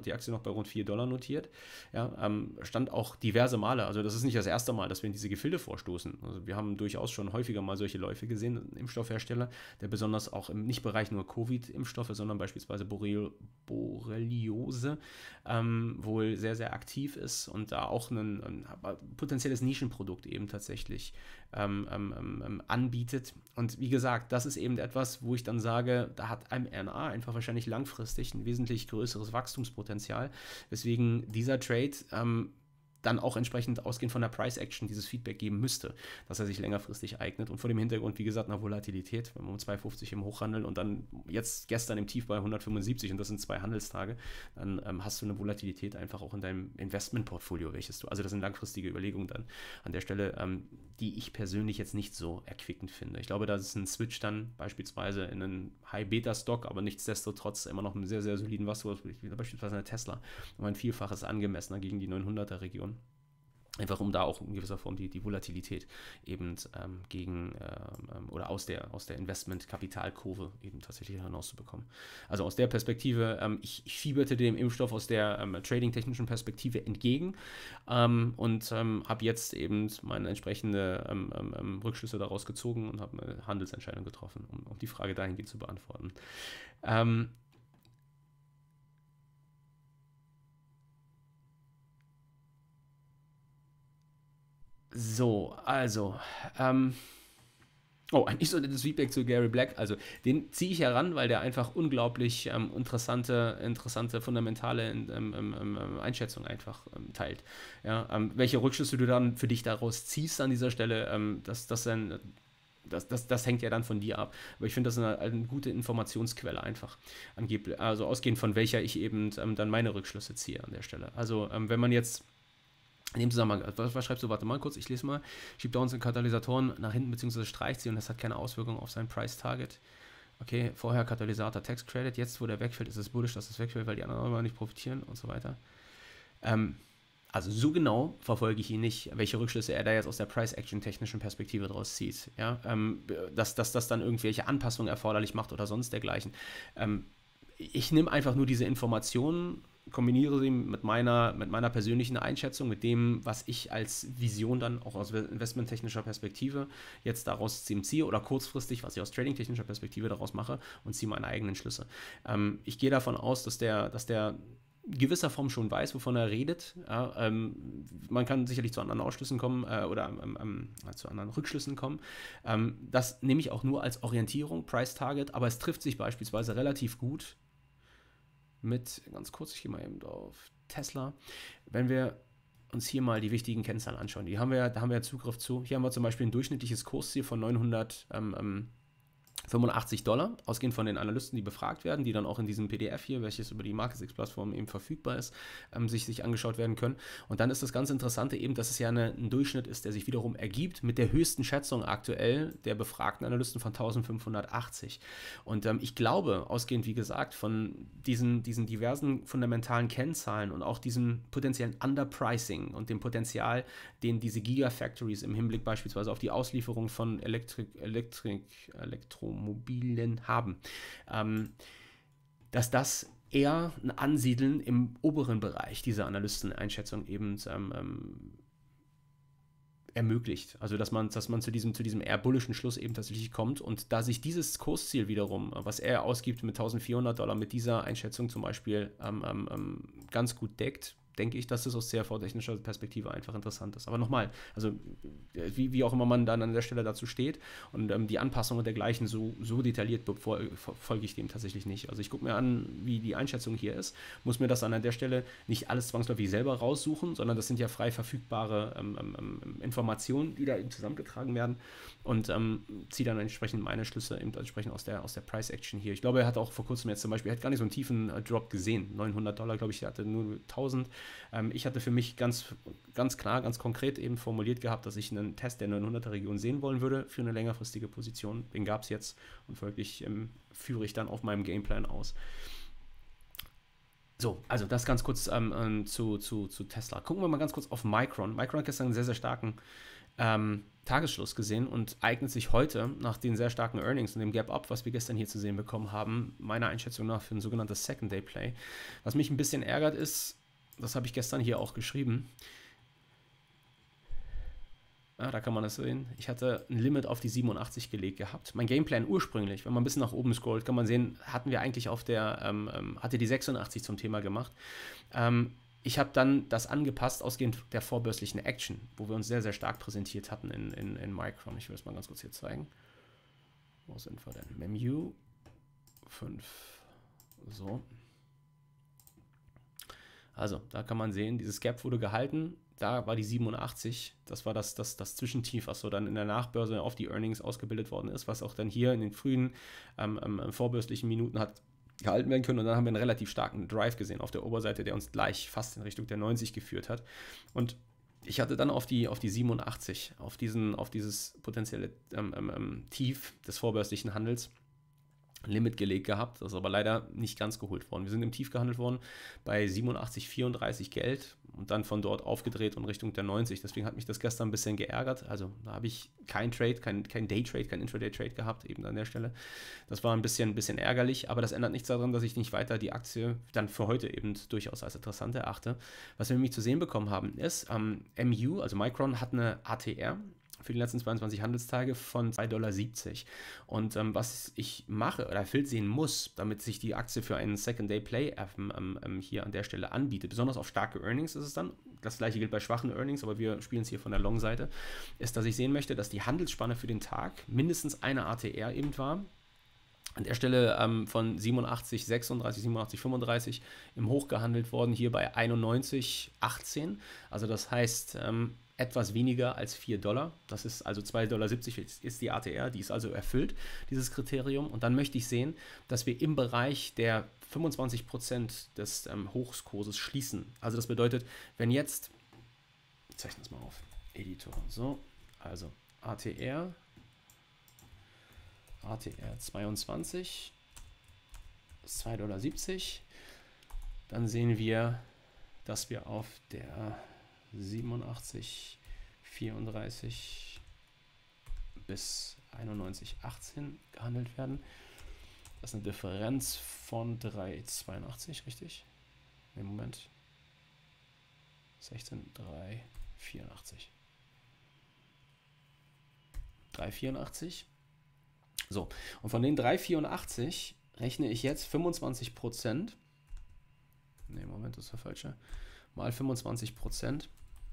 die Aktie noch bei rund vier Dollar notiert. Ja, ähm, stand auch diverse Male, also das ist nicht das erste Mal, dass wir in diese Gefilde vorstoßen. Also wir haben durchaus schon häufiger mal solche Läufe gesehen, Impfstoffhersteller, der besonders auch im Nicht-Bereich nur Covid-Impfstoffe, sondern beispielsweise Borrel Borreliose ähm, wohl sehr, sehr aktiv ist und da auch ein, ein potenzielles Nischenprodukt eben tatsächlich ähm, ähm, ähm, anbietet. Und wie gesagt, das ist eben etwas, wo ich dann sage, da hat mRNA einfach wahrscheinlich langfristig ein wesentlich größeres Wachstumspotenzial, weswegen dieser Trade ähm, dann auch entsprechend ausgehend von der Price Action dieses Feedback geben müsste, dass er sich längerfristig eignet. Und vor dem Hintergrund, wie gesagt, einer Volatilität, wenn wir um zwei fünfzig im Hochhandeln und dann jetzt gestern im Tief bei hundertfünfundsiebzig und das sind zwei Handelstage, dann ähm, hast du eine Volatilität einfach auch in deinem Investmentportfolio, welches du, also das sind langfristige Überlegungen dann an der Stelle, ähm, die ich persönlich jetzt nicht so erquickend finde. Ich glaube, da ist ein Switch dann beispielsweise in einen High-Beta-Stock, aber nichtsdestotrotz immer noch einen sehr, sehr soliden Wasser, beispielsweise eine Tesla, um ein Vielfaches angemessener gegen die neunhunderter-Region. Einfach um da auch in gewisser Form die, die Volatilität eben ähm, gegen ähm, oder aus der, aus der Investment-Kapitalkurve eben tatsächlich hinauszubekommen. Also aus der Perspektive, ähm, ich, ich fieberte dem Impfstoff aus der ähm, trading-technischen Perspektive entgegen ähm, und ähm, habe jetzt eben meine entsprechende ähm, ähm, Rückschlüsse daraus gezogen und habe eine Handelsentscheidung getroffen, um, um die Frage dahingehend zu beantworten. Ähm, So, also, ähm, oh, ein nicht so nettes Feedback zu Gary Black. Also, den ziehe ich heran, weil der einfach unglaublich ähm, interessante, interessante, fundamentale ähm, ähm, ähm, Einschätzung einfach ähm, teilt. Ja, ähm, welche Rückschlüsse du dann für dich daraus ziehst an dieser Stelle, ähm, das, das, dann, das, das, das hängt ja dann von dir ab. Aber ich finde, das ist eine, eine gute Informationsquelle einfach. Angeblich, also ausgehend von welcher ich eben ähm, dann meine Rückschlüsse ziehe an der Stelle. Also, ähm, wenn man jetzt in dem Zusammenhang, was, was schreibst du? Warte mal kurz, ich lese mal. Schiebt da uns den Katalysatoren nach hinten bzw. streicht sie und das hat keine Auswirkung auf sein Price Target. Okay, vorher Katalysator Tax Credit, jetzt wo der wegfällt, ist es bullish, dass es wegfällt, weil die anderen immer nicht profitieren und so weiter. Ähm, also so genau verfolge ich ihn nicht, welche Rückschlüsse er da jetzt aus der Price-Action-technischen Perspektive draus zieht. Ja? Ähm, dass, dass das dann irgendwelche Anpassungen erforderlich macht oder sonst dergleichen. Ähm, ich nehme einfach nur diese Informationen, kombiniere sie mit meiner, mit meiner persönlichen Einschätzung, mit dem, was ich als Vision dann auch aus investmenttechnischer Perspektive jetzt daraus ziehe oder kurzfristig, was ich aus tradingtechnischer Perspektive daraus mache und ziehe meine eigenen Schlüsse. Ähm, ich gehe davon aus, dass der, dass der gewisser Form schon weiß, wovon er redet. Ja, ähm, man kann sicherlich zu anderen Ausschlüssen kommen äh, oder ähm, ähm, zu anderen Rückschlüssen kommen. Ähm, das nehme ich auch nur als Orientierung, Price Target, aber es trifft sich beispielsweise relativ gut mit, ganz kurz, ich gehe mal eben auf Tesla, wenn wir uns hier mal die wichtigen Kennzahlen anschauen, die haben wir, da haben wir Zugriff zu. Hier haben wir zum Beispiel ein durchschnittliches Kursziel von neunhundertfünfundachtzig Dollar, ausgehend von den Analysten, die befragt werden, die dann auch in diesem P D F hier, welches über die MarketSix-Plattform eben verfügbar ist, ähm, sich, sich angeschaut werden können. Und dann ist das ganz Interessante eben, dass es ja eine, ein Durchschnitt ist, der sich wiederum ergibt mit der höchsten Schätzung aktuell der befragten Analysten von eintausendfünfhundertachtzig. Und ähm, ich glaube, ausgehend, wie gesagt, von diesen, diesen diversen fundamentalen Kennzahlen und auch diesem potenziellen Underpricing und dem Potenzial, den diese Gigafactories im Hinblick beispielsweise auf die Auslieferung von Elektrik, Elektrik, Elektromobilen haben, ähm, dass das eher ein Ansiedeln im oberen Bereich dieser Analysteneinschätzung eben ähm, ermöglicht. Also dass man, dass man zu diesem, zu diesem eher bullischen Schluss eben tatsächlich kommt und da sich dieses Kursziel wiederum, was er ausgibt mit eintausendvierhundert Dollar, mit dieser Einschätzung zum Beispiel ähm, ähm, ganz gut deckt, denke ich, dass das aus C R V-technischer Perspektive einfach interessant ist. Aber nochmal, also wie, wie auch immer man dann an der Stelle dazu steht und ähm, die Anpassung und dergleichen, so, so detailliert folge ich dem tatsächlich nicht. Also ich gucke mir an, wie die Einschätzung hier ist, muss mir das dann an der Stelle nicht alles zwangsläufig selber raussuchen, sondern das sind ja frei verfügbare ähm, ähm, Informationen, die da eben zusammengetragen werden und ähm, ziehe dann entsprechend meine Schlüsse eben entsprechend aus der, aus der Price Action hier. Ich glaube, er hat auch vor kurzem jetzt zum Beispiel, er hat gar nicht so einen tiefen äh, Drop gesehen, neunhundert Dollar, glaube ich, er hatte nur tausend. Ähm, ich hatte für mich ganz, ganz klar, ganz konkret eben formuliert gehabt, dass ich einen Test der neunhunderter Region sehen wollen würde für eine längerfristige Position. Den gab es jetzt und folglich ähm, führe ich dann auf meinem Gameplan aus. So, also das ganz kurz ähm, zu, zu, zu Tesla. Gucken wir mal ganz kurz auf Micron. Micron hat gestern einen sehr, sehr starken ähm, Tagesschluss gesehen und eignet sich heute nach den sehr starken Earnings und dem Gap-Up, was wir gestern hier zu sehen bekommen haben, meiner Einschätzung nach für ein sogenanntes Second-Day-Play. Was mich ein bisschen ärgert ist, das habe ich gestern hier auch geschrieben, ja, da kann man das sehen. Ich hatte ein Limit auf die siebenundachtzig gelegt gehabt. Mein Gameplan ursprünglich, wenn man ein bisschen nach oben scrollt, kann man sehen, hatten wir eigentlich auf der, ähm, hatte die sechsundachtzig zum Thema gemacht. Ähm, ich habe dann das angepasst, ausgehend der vorbörslichen Action, wo wir uns sehr, sehr stark präsentiert hatten in, in, in Micron. Ich will es mal ganz kurz hier zeigen. Wo sind wir denn? Memu fünf. So. Also, da kann man sehen, dieses Gap wurde gehalten. Da war die siebenundachtzig, das war das, das, das Zwischentief, was so dann in der Nachbörse auf die Earnings ausgebildet worden ist, was auch dann hier in den frühen ähm, ähm, vorbörslichen Minuten hat gehalten werden können. Und dann haben wir einen relativ starken Drive gesehen auf der Oberseite, der uns gleich fast in Richtung der neunzig geführt hat. Und ich hatte dann auf die, auf die siebenundachtzig, auf, diesen, auf dieses potenzielle ähm, ähm, Tief des vorbörslichen Handels Limit gelegt gehabt, das ist aber leider nicht ganz geholt worden. Wir sind im Tief gehandelt worden bei siebenundachtzig vierunddreißig Geld und dann von dort aufgedreht und Richtung der neunzig. Deswegen hat mich das gestern ein bisschen geärgert. Also da habe ich kein Trade, kein, kein Day-Trade, kein Intraday-Trade gehabt, eben an der Stelle. Das war ein bisschen, ein bisschen ärgerlich, aber das ändert nichts daran, dass ich nicht weiter die Aktie dann für heute eben durchaus als interessant erachte. Was wir nämlich zu sehen bekommen haben, ist, ähm, M U, also Micron, hat eine A T R für die letzten zweiundzwanzig Handelstage von zwei Komma siebzig Dollar. Und ähm, was ich mache oder erfüllt sehen muss, damit sich die Aktie für einen Second-Day-Play ähm, ähm, hier an der Stelle anbietet, besonders auf starke Earnings ist es dann, das gleiche gilt bei schwachen Earnings, aber wir spielen es hier von der Long-Seite, ist, dass ich sehen möchte, dass die Handelsspanne für den Tag mindestens eine A T R eben war. An der Stelle ähm, von siebenundachtzig sechsunddreißig, siebenundachtzig fünfunddreißig im Hoch gehandelt worden, hier bei einundneunzig achtzehn. Also das heißt, ähm, etwas weniger als vier Dollar. Das ist also zwei Komma siebzig Dollar ist die A T R, die ist also erfüllt, dieses Kriterium. Und dann möchte ich sehen, dass wir im Bereich der fünfundzwanzig Prozent des ähm, Hochkurses schließen. Also das bedeutet, wenn jetzt, ich zeichne das mal auf, Editor, so, also A T R, A T R zweiundzwanzig, zwei Komma siebzig Dollar, dann sehen wir, dass wir auf der siebenundachtzig vierunddreißig bis einundneunzig achtzehn gehandelt werden. Das ist eine Differenz von drei Komma zweiundachtzig, richtig? Im Moment. sechzehn, drei Komma vierundachtzig. drei Komma vierundachtzig. So, und von den drei Komma vierundachtzig rechne ich jetzt fünfundzwanzig Prozent. Ne, Moment, das ist der falsche. Mal fünfundzwanzig Prozent.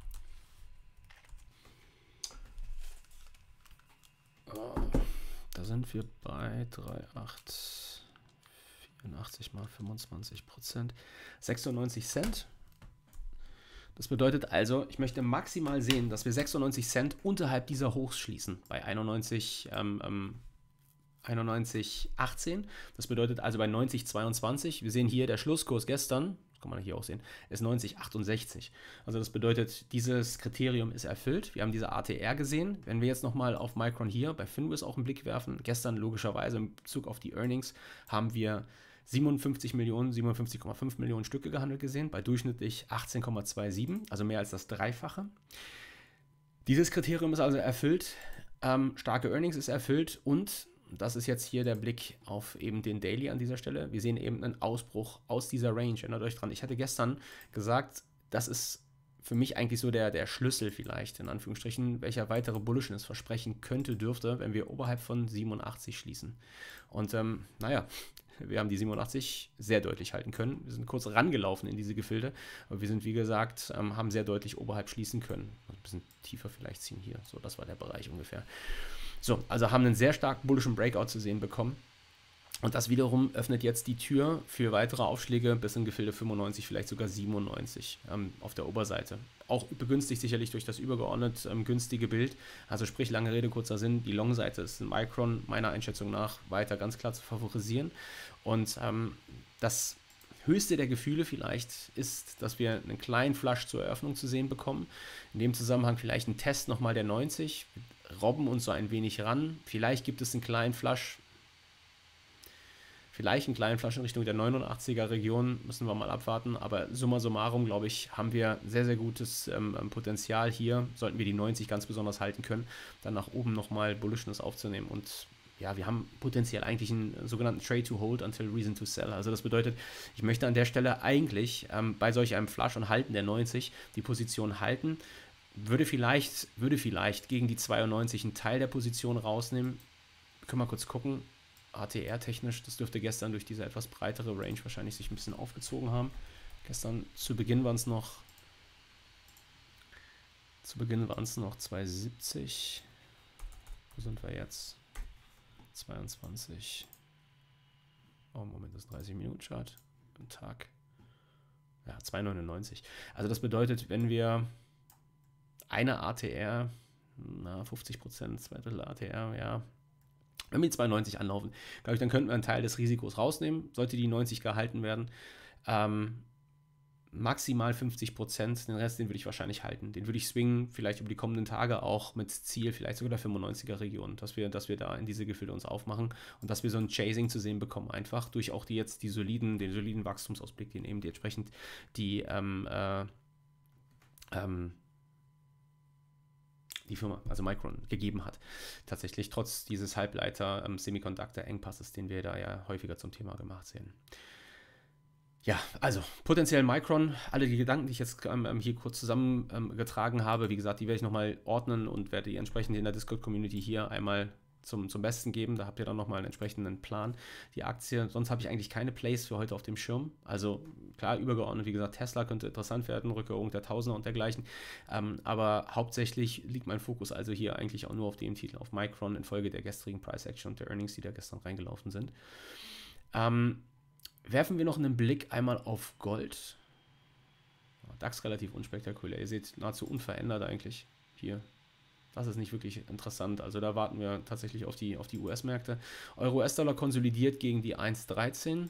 Da sind wir bei drei Komma vierundachtzig mal fünfundzwanzig Prozent. sechsundneunzig Cent. Das bedeutet also, ich möchte maximal sehen, dass wir sechsundneunzig Cent unterhalb dieser Hochs schließen. Bei einundneunzig, ähm, einundneunzig achtzehn. Das bedeutet also bei neunzig zweiundzwanzig. Wir sehen hier der Schlusskurs gestern. Kann man hier auch sehen, ist neunzig achtundsechzig. Also das bedeutet, dieses Kriterium ist erfüllt. Wir haben diese A T R gesehen. Wenn wir jetzt nochmal auf Micron hier bei Finwiz auch einen Blick werfen, gestern logischerweise in Bezug auf die Earnings haben wir siebenundfünfzig Millionen, siebenundfünfzig Komma fünf Millionen Stücke gehandelt gesehen, bei durchschnittlich achtzehn Komma siebenundzwanzig, also mehr als das Dreifache. Dieses Kriterium ist also erfüllt, ähm, starke Earnings ist erfüllt und das ist jetzt hier der Blick auf eben den Daily an dieser Stelle. Wir sehen eben einen Ausbruch aus dieser Range. Erinnert euch dran, ich hatte gestern gesagt, das ist für mich eigentlich so der, der Schlüssel vielleicht, in Anführungsstrichen, welcher weitere Bullishness versprechen könnte, dürfte, wenn wir oberhalb von siebenundachtzig schließen. Und ähm, naja, wir haben die siebenundachtzig sehr deutlich halten können. Wir sind kurz rangelaufen in diese Gefilde, aber wir sind, wie gesagt, ähm, haben sehr deutlich oberhalb schließen können. Ein bisschen tiefer vielleicht ziehen hier. So, das war der Bereich ungefähr. So, also haben einen sehr starken bullischen Breakout zu sehen bekommen. Und das wiederum öffnet jetzt die Tür für weitere Aufschläge bis in Gefilde fünfundneunzig, vielleicht sogar siebenundneunzig ähm, auf der Oberseite. Auch begünstigt sicherlich durch das übergeordnet ähm, günstige Bild. Also sprich, lange Rede, kurzer Sinn, die Long-Seite ist in Micron meiner Einschätzung nach weiter ganz klar zu favorisieren. Und ähm, das höchste der Gefühle vielleicht ist, dass wir einen kleinen Flush zur Eröffnung zu sehen bekommen. In dem Zusammenhang vielleicht ein Test nochmal der neunzig. Wir robben uns so ein wenig ran. Vielleicht gibt es einen kleinen Flush. Vielleicht einen kleinen Flash in Richtung der neunundachtziger Region, müssen wir mal abwarten. Aber summa summarum, glaube ich, haben wir sehr, sehr gutes ähm, Potenzial hier. Sollten wir die neunzig ganz besonders halten können, dann nach oben nochmal Bullishness aufzunehmen. Und ja, wir haben potenziell eigentlich einen sogenannten Trade to Hold until Reason to Sell. Also das bedeutet, ich möchte an der Stelle eigentlich ähm, bei solch einem Flush und Halten der neunzig die Position halten. Würde vielleicht, würde vielleicht gegen die zweiundneunzig einen Teil der Position rausnehmen. Können wir mal kurz gucken. A T R-technisch, das dürfte gestern durch diese etwas breitere Range wahrscheinlich sich ein bisschen aufgezogen haben. Gestern zu Beginn waren es noch zu Beginn waren es noch zwei siebzig. Wo sind wir jetzt? zweiundzwanzig. Oh, Moment, das ist ein dreißig Minuten Chart am Tag. Ja, zwei neunundneunzig. Also das bedeutet, wenn wir eine A T R, na, fünfzig Prozent, zwei Drittel A T R, ja, wenn wir die zwei neunzig anlaufen, glaube ich, dann könnten wir einen Teil des Risikos rausnehmen, sollte die neunzig gehalten werden. Ähm, maximal fünfzig Prozent, den Rest, den würde ich wahrscheinlich halten. Den würde ich swingen, vielleicht über die kommenden Tage auch mit Ziel, vielleicht sogar der fünfundneunziger Region, dass wir, dass wir da in diese Gefilde uns aufmachen und dass wir so ein Chasing zu sehen bekommen, einfach durch auch die jetzt die soliden, den soliden Wachstumsausblick, den eben die entsprechend die ähm, äh, ähm, die Firma, also Micron, gegeben hat. Tatsächlich trotz dieses Halbleiter-Semiconductor-Engpasses, den wir da ja häufiger zum Thema gemacht sehen. Ja, also potenziell Micron, alle die Gedanken, die ich jetzt ähm, hier kurz zusammengetragen ähm, habe, wie gesagt, die werde ich nochmal ordnen und werde die entsprechend in der Discord-Community hier einmal zum, zum Besten geben. Da habt ihr dann nochmal einen entsprechenden Plan. Die Aktie, sonst habe ich eigentlich keine Plays für heute auf dem Schirm. Also klar, übergeordnet, wie gesagt, Tesla könnte interessant werden, Rückerholung der Tausender und dergleichen. Ähm, aber hauptsächlich liegt mein Fokus also hier eigentlich auch nur auf dem Titel, auf Micron, infolge der gestrigen Price Action und der Earnings, die da gestern reingelaufen sind. Ähm, werfen wir noch einen Blick einmal auf Gold. DAX relativ unspektakulär. Ihr seht, nahezu unverändert eigentlich hier. Das ist nicht wirklich interessant. Also da warten wir tatsächlich auf die, auf die U S-Märkte. Euro-U S-Dollar konsolidiert gegen die eins Komma dreizehn.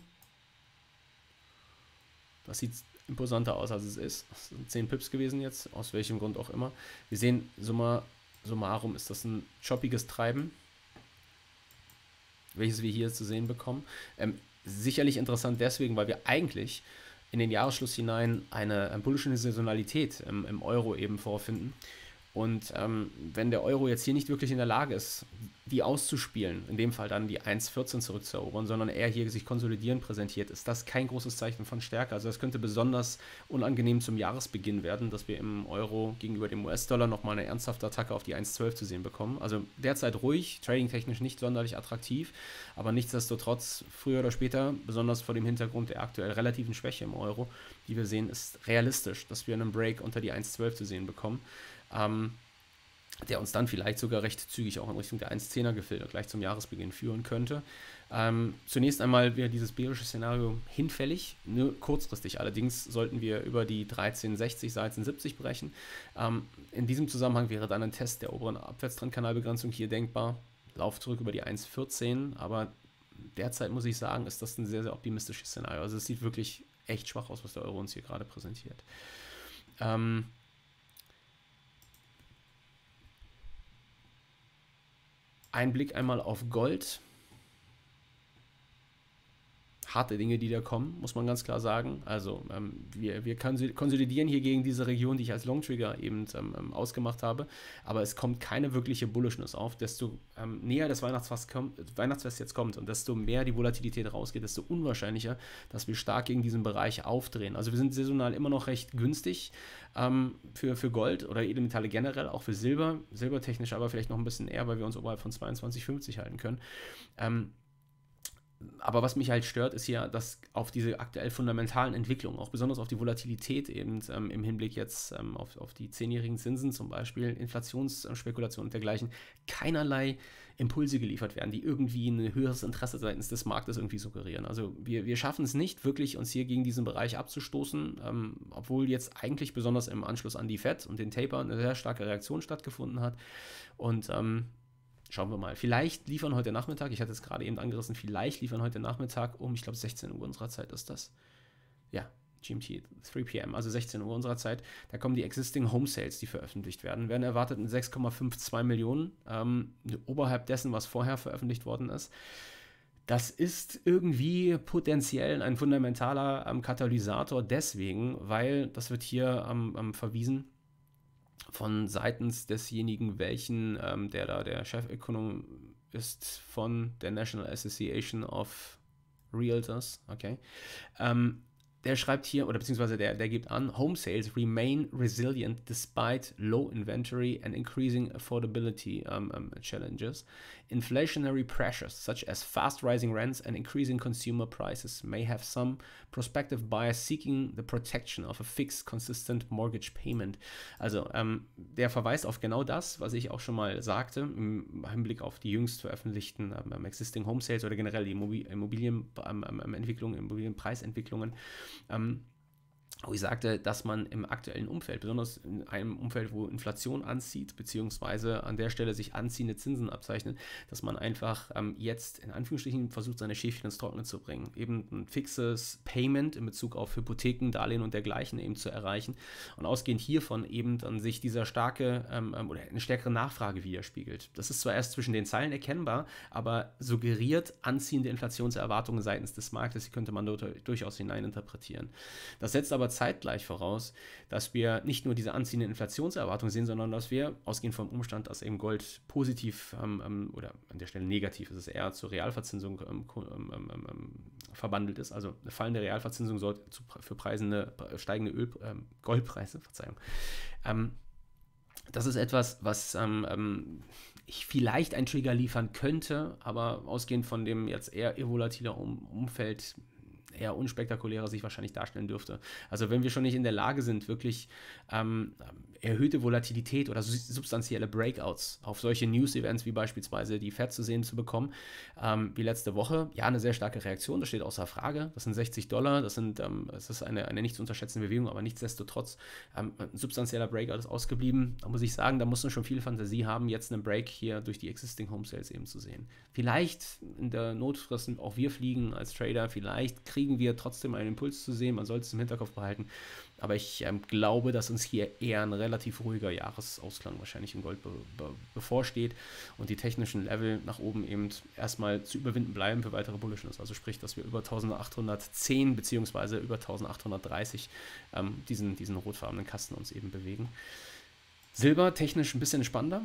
Das sieht imposanter aus, als es ist. Das sind zehn Pips gewesen jetzt, aus welchem Grund auch immer. Wir sehen, summa summarum ist das ein choppiges Treiben, welches wir hier zu sehen bekommen. Ähm, sicherlich interessant deswegen, weil wir eigentlich in den Jahresschluss hinein eine, eine bullische Saisonalität im, im Euro eben vorfinden. Und ähm, wenn der Euro jetzt hier nicht wirklich in der Lage ist, die auszuspielen, in dem Fall dann die eins Komma vierzehn zurückzuerobern, sondern er hier sich konsolidieren präsentiert, ist das kein großes Zeichen von Stärke. Also das könnte besonders unangenehm zum Jahresbeginn werden, dass wir im Euro gegenüber dem U S-Dollar nochmal eine ernsthafte Attacke auf die eins Komma zwölf zu sehen bekommen. Also derzeit ruhig, tradingtechnisch nicht sonderlich attraktiv, aber nichtsdestotrotz früher oder später, besonders vor dem Hintergrund der aktuell relativen Schwäche im Euro, die wir sehen, ist realistisch, dass wir einen Break unter die eins Komma zwölf zu sehen bekommen. Ähm, der uns dann vielleicht sogar recht zügig auch in Richtung der eins Komma zehner Gefilde gleich zum Jahresbeginn führen könnte. Ähm, zunächst einmal wäre dieses bärische Szenario hinfällig, nur kurzfristig. Allerdings sollten wir über die dreizehn sechzig, dreizehn siebzig brechen. Ähm, in diesem Zusammenhang wäre dann ein Test der oberen Abwärtstrendkanalbegrenzung hier denkbar. Lauf zurück über die eins Komma vierzehn, aber derzeit muss ich sagen, ist das ein sehr, sehr optimistisches Szenario. Also es sieht wirklich echt schwach aus, was der Euro uns hier gerade präsentiert. Ähm, Ein Blick einmal auf Gold. Harte Dinge, die da kommen, muss man ganz klar sagen. Also ähm, wir, wir konsolidieren hier gegen diese Region, die ich als Long Trigger eben ähm, ausgemacht habe. Aber es kommt keine wirkliche Bullishness auf. Desto ähm, näher das Weihnachtsfest, kommt, Weihnachtsfest jetzt kommt und desto mehr die Volatilität rausgeht, desto unwahrscheinlicher, dass wir stark gegen diesen Bereich aufdrehen. Also wir sind saisonal immer noch recht günstig ähm, für, für Gold oder Edelmetalle generell, auch für Silber. Silbertechnisch aber vielleicht noch ein bisschen eher, weil wir uns oberhalb von zweiundzwanzig fünfzig halten können. Ähm, Aber was mich halt stört, ist ja, dass auf diese aktuell fundamentalen Entwicklungen, auch besonders auf die Volatilität eben ähm, im Hinblick jetzt ähm, auf, auf die zehnjährigen Zinsen zum Beispiel, Inflationsspekulation und dergleichen, keinerlei Impulse geliefert werden, die irgendwie ein höheres Interesse seitens des Marktes irgendwie suggerieren. Also wir, wir schaffen es nicht wirklich, uns hier gegen diesen Bereich abzustoßen, ähm, obwohl jetzt eigentlich besonders im Anschluss an die Fed und den Taper eine sehr starke Reaktion stattgefunden hat. Und ähm, schauen wir mal. Vielleicht liefern heute Nachmittag, ich hatte es gerade eben angerissen, vielleicht liefern heute Nachmittag um, ich glaube, sechzehn Uhr unserer Zeit ist das. Ja, G M T, drei P M, also sechzehn Uhr unserer Zeit. Da kommen die Existing Home Sales, die veröffentlicht werden. Werden erwartet in sechs Komma zweiundfünfzig Millionen, ähm, oberhalb dessen, was vorher veröffentlicht worden ist. Das ist irgendwie potenziell ein fundamentaler ähm, Katalysator deswegen, weil das wird hier ähm, ähm, verwiesen von seitens desjenigen, welchen ähm, der da der Chefökonom ist von der National Association of Realtors, okay. Ähm, der schreibt hier, oder beziehungsweise der, der gibt an, Home sales remain resilient despite low inventory and increasing affordability um, um, challenges. Inflationary pressures, such as fast rising rents and increasing consumer prices, may have some prospective buyers seeking the protection of a fixed, consistent mortgage payment. Also ähm, der verweist auf genau das, was ich auch schon mal sagte, im Hinblick auf die jüngst veröffentlichten ähm, Existing Home Sales oder generell die Immobilienentwicklungen, Immobilienpreisentwicklungen, ähm, wo ich sagte, dass man im aktuellen Umfeld, besonders in einem Umfeld, wo Inflation anzieht, beziehungsweise an der Stelle sich anziehende Zinsen abzeichnen, dass man einfach ähm, jetzt in Anführungsstrichen versucht, seine Schäfchen ins Trockene zu bringen. Eben ein fixes Payment in Bezug auf Hypotheken, Darlehen und dergleichen eben zu erreichen und ausgehend hiervon eben dann sich dieser starke ähm, oder eine stärkere Nachfrage widerspiegelt. Das ist zwar erst zwischen den Zeilen erkennbar, aber suggeriert anziehende Inflationserwartungen seitens des Marktes, die könnte man dort durchaus hineininterpretieren. Das setzt aber zeitgleich voraus, dass wir nicht nur diese anziehende Inflationserwartung sehen, sondern dass wir, ausgehend vom Umstand, dass eben Gold positiv ähm, oder an der Stelle negativ ist, es eher zur Realverzinsung ähm, ähm, ähm, verwandelt ist. Also eine fallende Realverzinsung sorgt zu, für preisende, steigende Öl, ähm, Goldpreise, Verzeihung. Ähm, das ist etwas, was ähm, ich vielleicht einen Trigger liefern könnte, aber ausgehend von dem jetzt eher irvolatiler um Umfeld eher unspektakulärer sich wahrscheinlich darstellen dürfte. Also wenn wir schon nicht in der Lage sind, wirklich ähm, erhöhte Volatilität oder substanzielle Breakouts auf solche News-Events wie beispielsweise die Fed zu sehen zu bekommen, ähm, wie letzte Woche, ja, eine sehr starke Reaktion, das steht außer Frage, das sind sechzig Dollar, das, sind, ähm, das ist eine, eine nicht zu unterschätzende Bewegung, aber nichtsdestotrotz, ähm, ein substanzieller Breakout ist ausgeblieben, da muss ich sagen, da muss man schon viel Fantasie haben, jetzt einen Break hier durch die Existing Home Sales eben zu sehen. Vielleicht in der Notfrist auch wir fliegen als Trader, vielleicht kriegen wir trotzdem einen Impuls zu sehen, man sollte es im Hinterkopf behalten, aber ich ähm, glaube, dass uns hier eher ein relativ ruhiger Jahresausklang wahrscheinlich in Gold be be bevorsteht und die technischen Level nach oben eben erstmal zu überwinden bleiben für weitere Bullishness. Also sprich, dass wir über eintausendachthundertzehn bzw. über eintausendachthundertdreißig ähm, diesen, diesen rotfarbenen Kasten uns eben bewegen. Silber technisch ein bisschen spannender.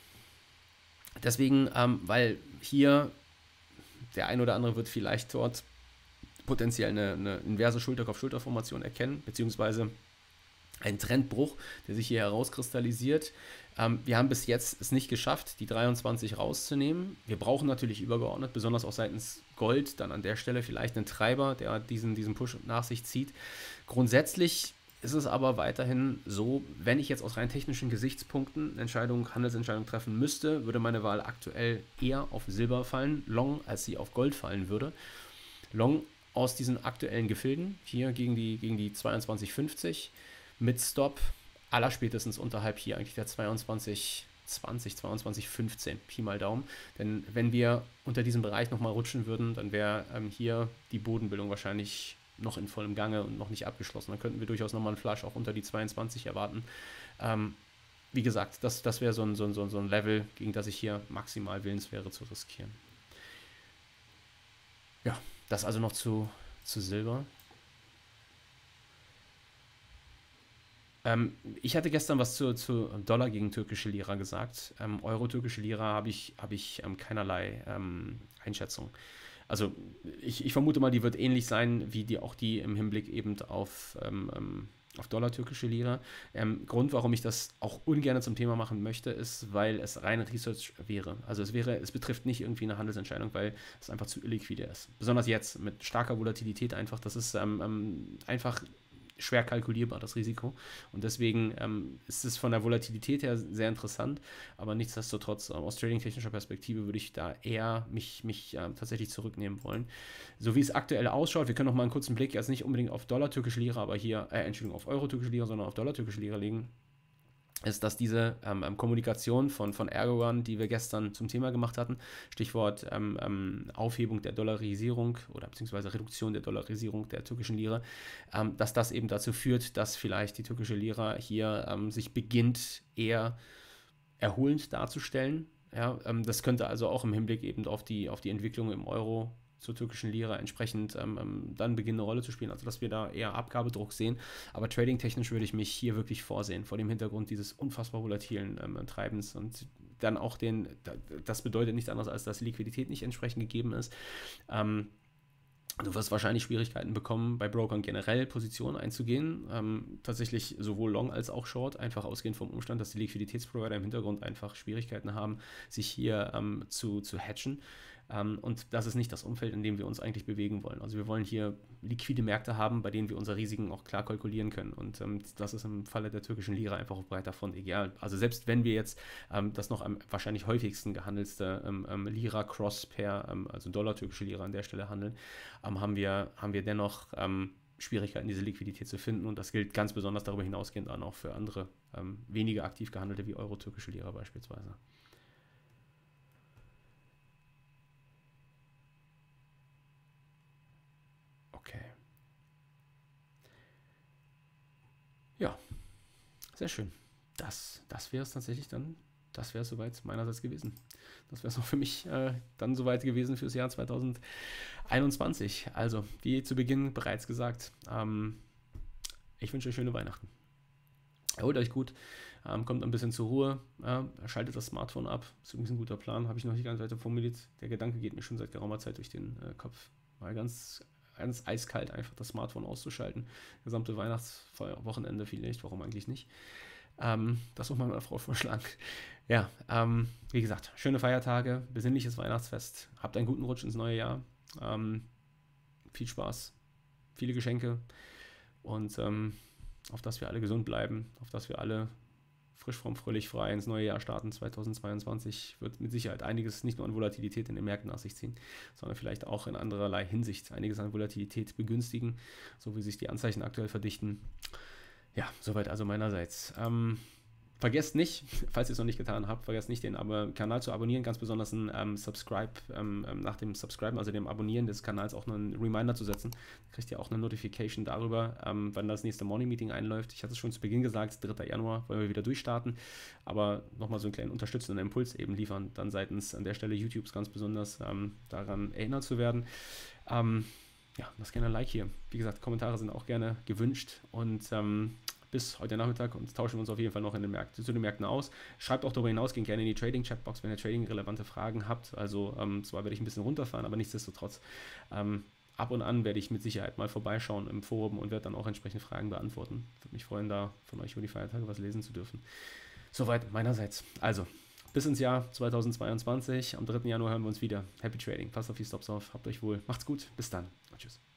Deswegen, ähm, weil hier der ein oder andere wird vielleicht dort potenziell eine, eine inverse Schulter-Kopf-Schulter-Formation erkennen, beziehungsweise ein Trendbruch, der sich hier herauskristallisiert. Ähm, wir haben bis jetzt es nicht geschafft, die dreiundzwanzig rauszunehmen. Wir brauchen natürlich übergeordnet, besonders auch seitens Gold, dann an der Stelle vielleicht einen Treiber, der diesen, diesen Push nach sich zieht. Grundsätzlich ist es aber weiterhin so, wenn ich jetzt aus rein technischen Gesichtspunkten eine Entscheidung, Handelsentscheidung treffen müsste, würde meine Wahl aktuell eher auf Silber fallen, Long, als sie auf Gold fallen würde. Long aus diesen aktuellen Gefilden, hier gegen die, gegen die zweiundzwanzig fünfzig, mit Stop allerspätestens unterhalb hier eigentlich der zweiundzwanzig zwanzig, zweiundzwanzig fünfzehn, Pi mal Daumen. Denn wenn wir unter diesem Bereich nochmal rutschen würden, dann wäre ähm, hier die Bodenbildung wahrscheinlich noch in vollem Gange und noch nicht abgeschlossen. Dann könnten wir durchaus nochmal einen Flush auch unter die zweiundzwanzig erwarten. Ähm, wie gesagt, das, das wäre so ein, so, ein, so ein Level, gegen das ich hier maximal willens wäre zu riskieren. Ja, das also noch zu, zu Silber. Ähm, ich hatte gestern was zu, zu Dollar gegen türkische Lira gesagt. Ähm, Euro, türkische Lira habe ich, hab ich ähm, keinerlei ähm, Einschätzung. Also ich, ich vermute mal, die wird ähnlich sein, wie die auch die im Hinblick eben auf, ähm, auf Dollar, türkische Lira. Ähm, Grund, warum ich das auch ungern zum Thema machen möchte, ist, weil es rein Research wäre. Also es wäre, es betrifft nicht irgendwie eine Handelsentscheidung, weil es einfach zu illiquide ist. Besonders jetzt mit starker Volatilität einfach. Das ist ähm, einfach schwer kalkulierbar, das Risiko. Und deswegen ähm, ist es von der Volatilität her sehr interessant, aber nichtsdestotrotz aus trading-technischer Perspektive würde ich da eher mich, mich äh, tatsächlich zurücknehmen wollen. So wie es aktuell ausschaut, wir können noch mal einen kurzen Blick, jetzt nicht unbedingt auf Dollar, türkische Lira, aber hier, äh, Entschuldigung, auf Euro, türkische Lira, sondern auf Dollar, türkische Lira legen, ist, dass diese ähm, Kommunikation von, von Erdogan, die wir gestern zum Thema gemacht hatten, Stichwort ähm, ähm, Aufhebung der Dollarisierung oder beziehungsweise Reduktion der Dollarisierung der türkischen Lira, ähm, dass das eben dazu führt, dass vielleicht die türkische Lira hier ähm, sich beginnt eher erholend darzustellen. Ja, ähm, das könnte also auch im Hinblick eben auf die, auf die Entwicklung im Euro zur türkischen Lira entsprechend ähm, dann beginnen, eine Rolle zu spielen. Also dass wir da eher Abgabedruck sehen. Aber trading-technisch würde ich mich hier wirklich vorsehen, vor dem Hintergrund dieses unfassbar volatilen ähm, Treibens und dann auch den, das bedeutet nichts anderes, als dass die Liquidität nicht entsprechend gegeben ist. Ähm, Du wirst wahrscheinlich Schwierigkeiten bekommen, bei Brokern generell Positionen einzugehen. Ähm, tatsächlich sowohl Long als auch Short, einfach ausgehend vom Umstand, dass die Liquiditätsprovider im Hintergrund einfach Schwierigkeiten haben, sich hier ähm, zu, zu hatchen. Ähm, und das ist nicht das Umfeld, in dem wir uns eigentlich bewegen wollen. Also wir wollen hier liquide Märkte haben, bei denen wir unsere Risiken auch klar kalkulieren können. Und ähm, das ist im Falle der türkischen Lira einfach auf breiter Front egal. Also selbst wenn wir jetzt ähm, das noch am wahrscheinlich häufigsten gehandelste ähm, ähm, Lira-Cross-Pair, ähm, also Dollar-türkische Lira an der Stelle handeln, ähm, haben, wir, haben wir dennoch ähm, Schwierigkeiten, diese Liquidität zu finden. Und das gilt ganz besonders darüber hinausgehend dann auch für andere ähm, weniger aktiv gehandelte wie Euro-türkische Lira beispielsweise. Okay. Ja, sehr schön. Das, das wäre es tatsächlich dann. Das wäre es soweit meinerseits gewesen. Das wäre es auch für mich äh, dann soweit gewesen fürs Jahr zweitausendeinundzwanzig. Also, wie zu Beginn bereits gesagt, ähm, ich wünsche euch schöne Weihnachten. Erholt euch gut, ähm, kommt ein bisschen zur Ruhe, äh, schaltet das Smartphone ab. Das ist übrigens ein guter Plan, habe ich noch nicht ganz weiter formuliert. Der Gedanke geht mir schon seit geraumer Zeit durch den äh, Kopf. Mal ganz, ganz eiskalt einfach das Smartphone auszuschalten. Gesamte Weihnachtswochenende vielleicht, warum eigentlich nicht? Ähm, das muss man meiner Frau vorschlagen. Ja, ähm, wie gesagt, schöne Feiertage, besinnliches Weihnachtsfest. Habt einen guten Rutsch ins neue Jahr. Ähm, viel Spaß, viele Geschenke und ähm, auf dass wir alle gesund bleiben, auf dass wir alle frisch, fromm, fröhlich, frei ins neue Jahr starten. zweitausendzweiundzwanzig wird mit Sicherheit einiges nicht nur an Volatilität in den Märkten nach sich ziehen, sondern vielleicht auch in andererlei Hinsicht einiges an Volatilität begünstigen, so wie sich die Anzeichen aktuell verdichten. Ja, soweit also meinerseits. Ähm, vergesst nicht, falls ihr es noch nicht getan habt, vergesst nicht, den Ab- Kanal zu abonnieren, ganz besonders einen ähm, Subscribe, ähm, nach dem Subscriben, also dem Abonnieren des Kanals, auch einen Reminder zu setzen. Da kriegt ihr auch eine Notification darüber, ähm, wann das nächste Morning Meeting einläuft. Ich hatte es schon zu Beginn gesagt, dritter Januar wollen wir wieder durchstarten, aber nochmal so einen kleinen unterstützenden Impuls eben liefern, dann seitens an der Stelle YouTubes ganz besonders ähm, daran erinnert zu werden. Ähm, ja, lasst gerne ein Like hier. Wie gesagt, Kommentare sind auch gerne gewünscht und ähm, bis heute Nachmittag und tauschen wir uns auf jeden Fall noch in den Märkten, zu den Märkten aus. Schreibt auch darüber hinaus, geht gerne in die Trading-Chatbox, wenn ihr Trading-relevante Fragen habt. Also ähm, zwar werde ich ein bisschen runterfahren, aber nichtsdestotrotz ähm, ab und an werde ich mit Sicherheit mal vorbeischauen im Forum und werde dann auch entsprechende Fragen beantworten. Würde mich freuen, da von euch über die Feiertage was lesen zu dürfen. Soweit meinerseits. Also, bis ins Jahr zweitausendzweiundzwanzig. Am dritten Januar hören wir uns wieder. Happy Trading. Passt auf die Stops auf. Habt euch wohl. Macht's gut. Bis dann. Und tschüss.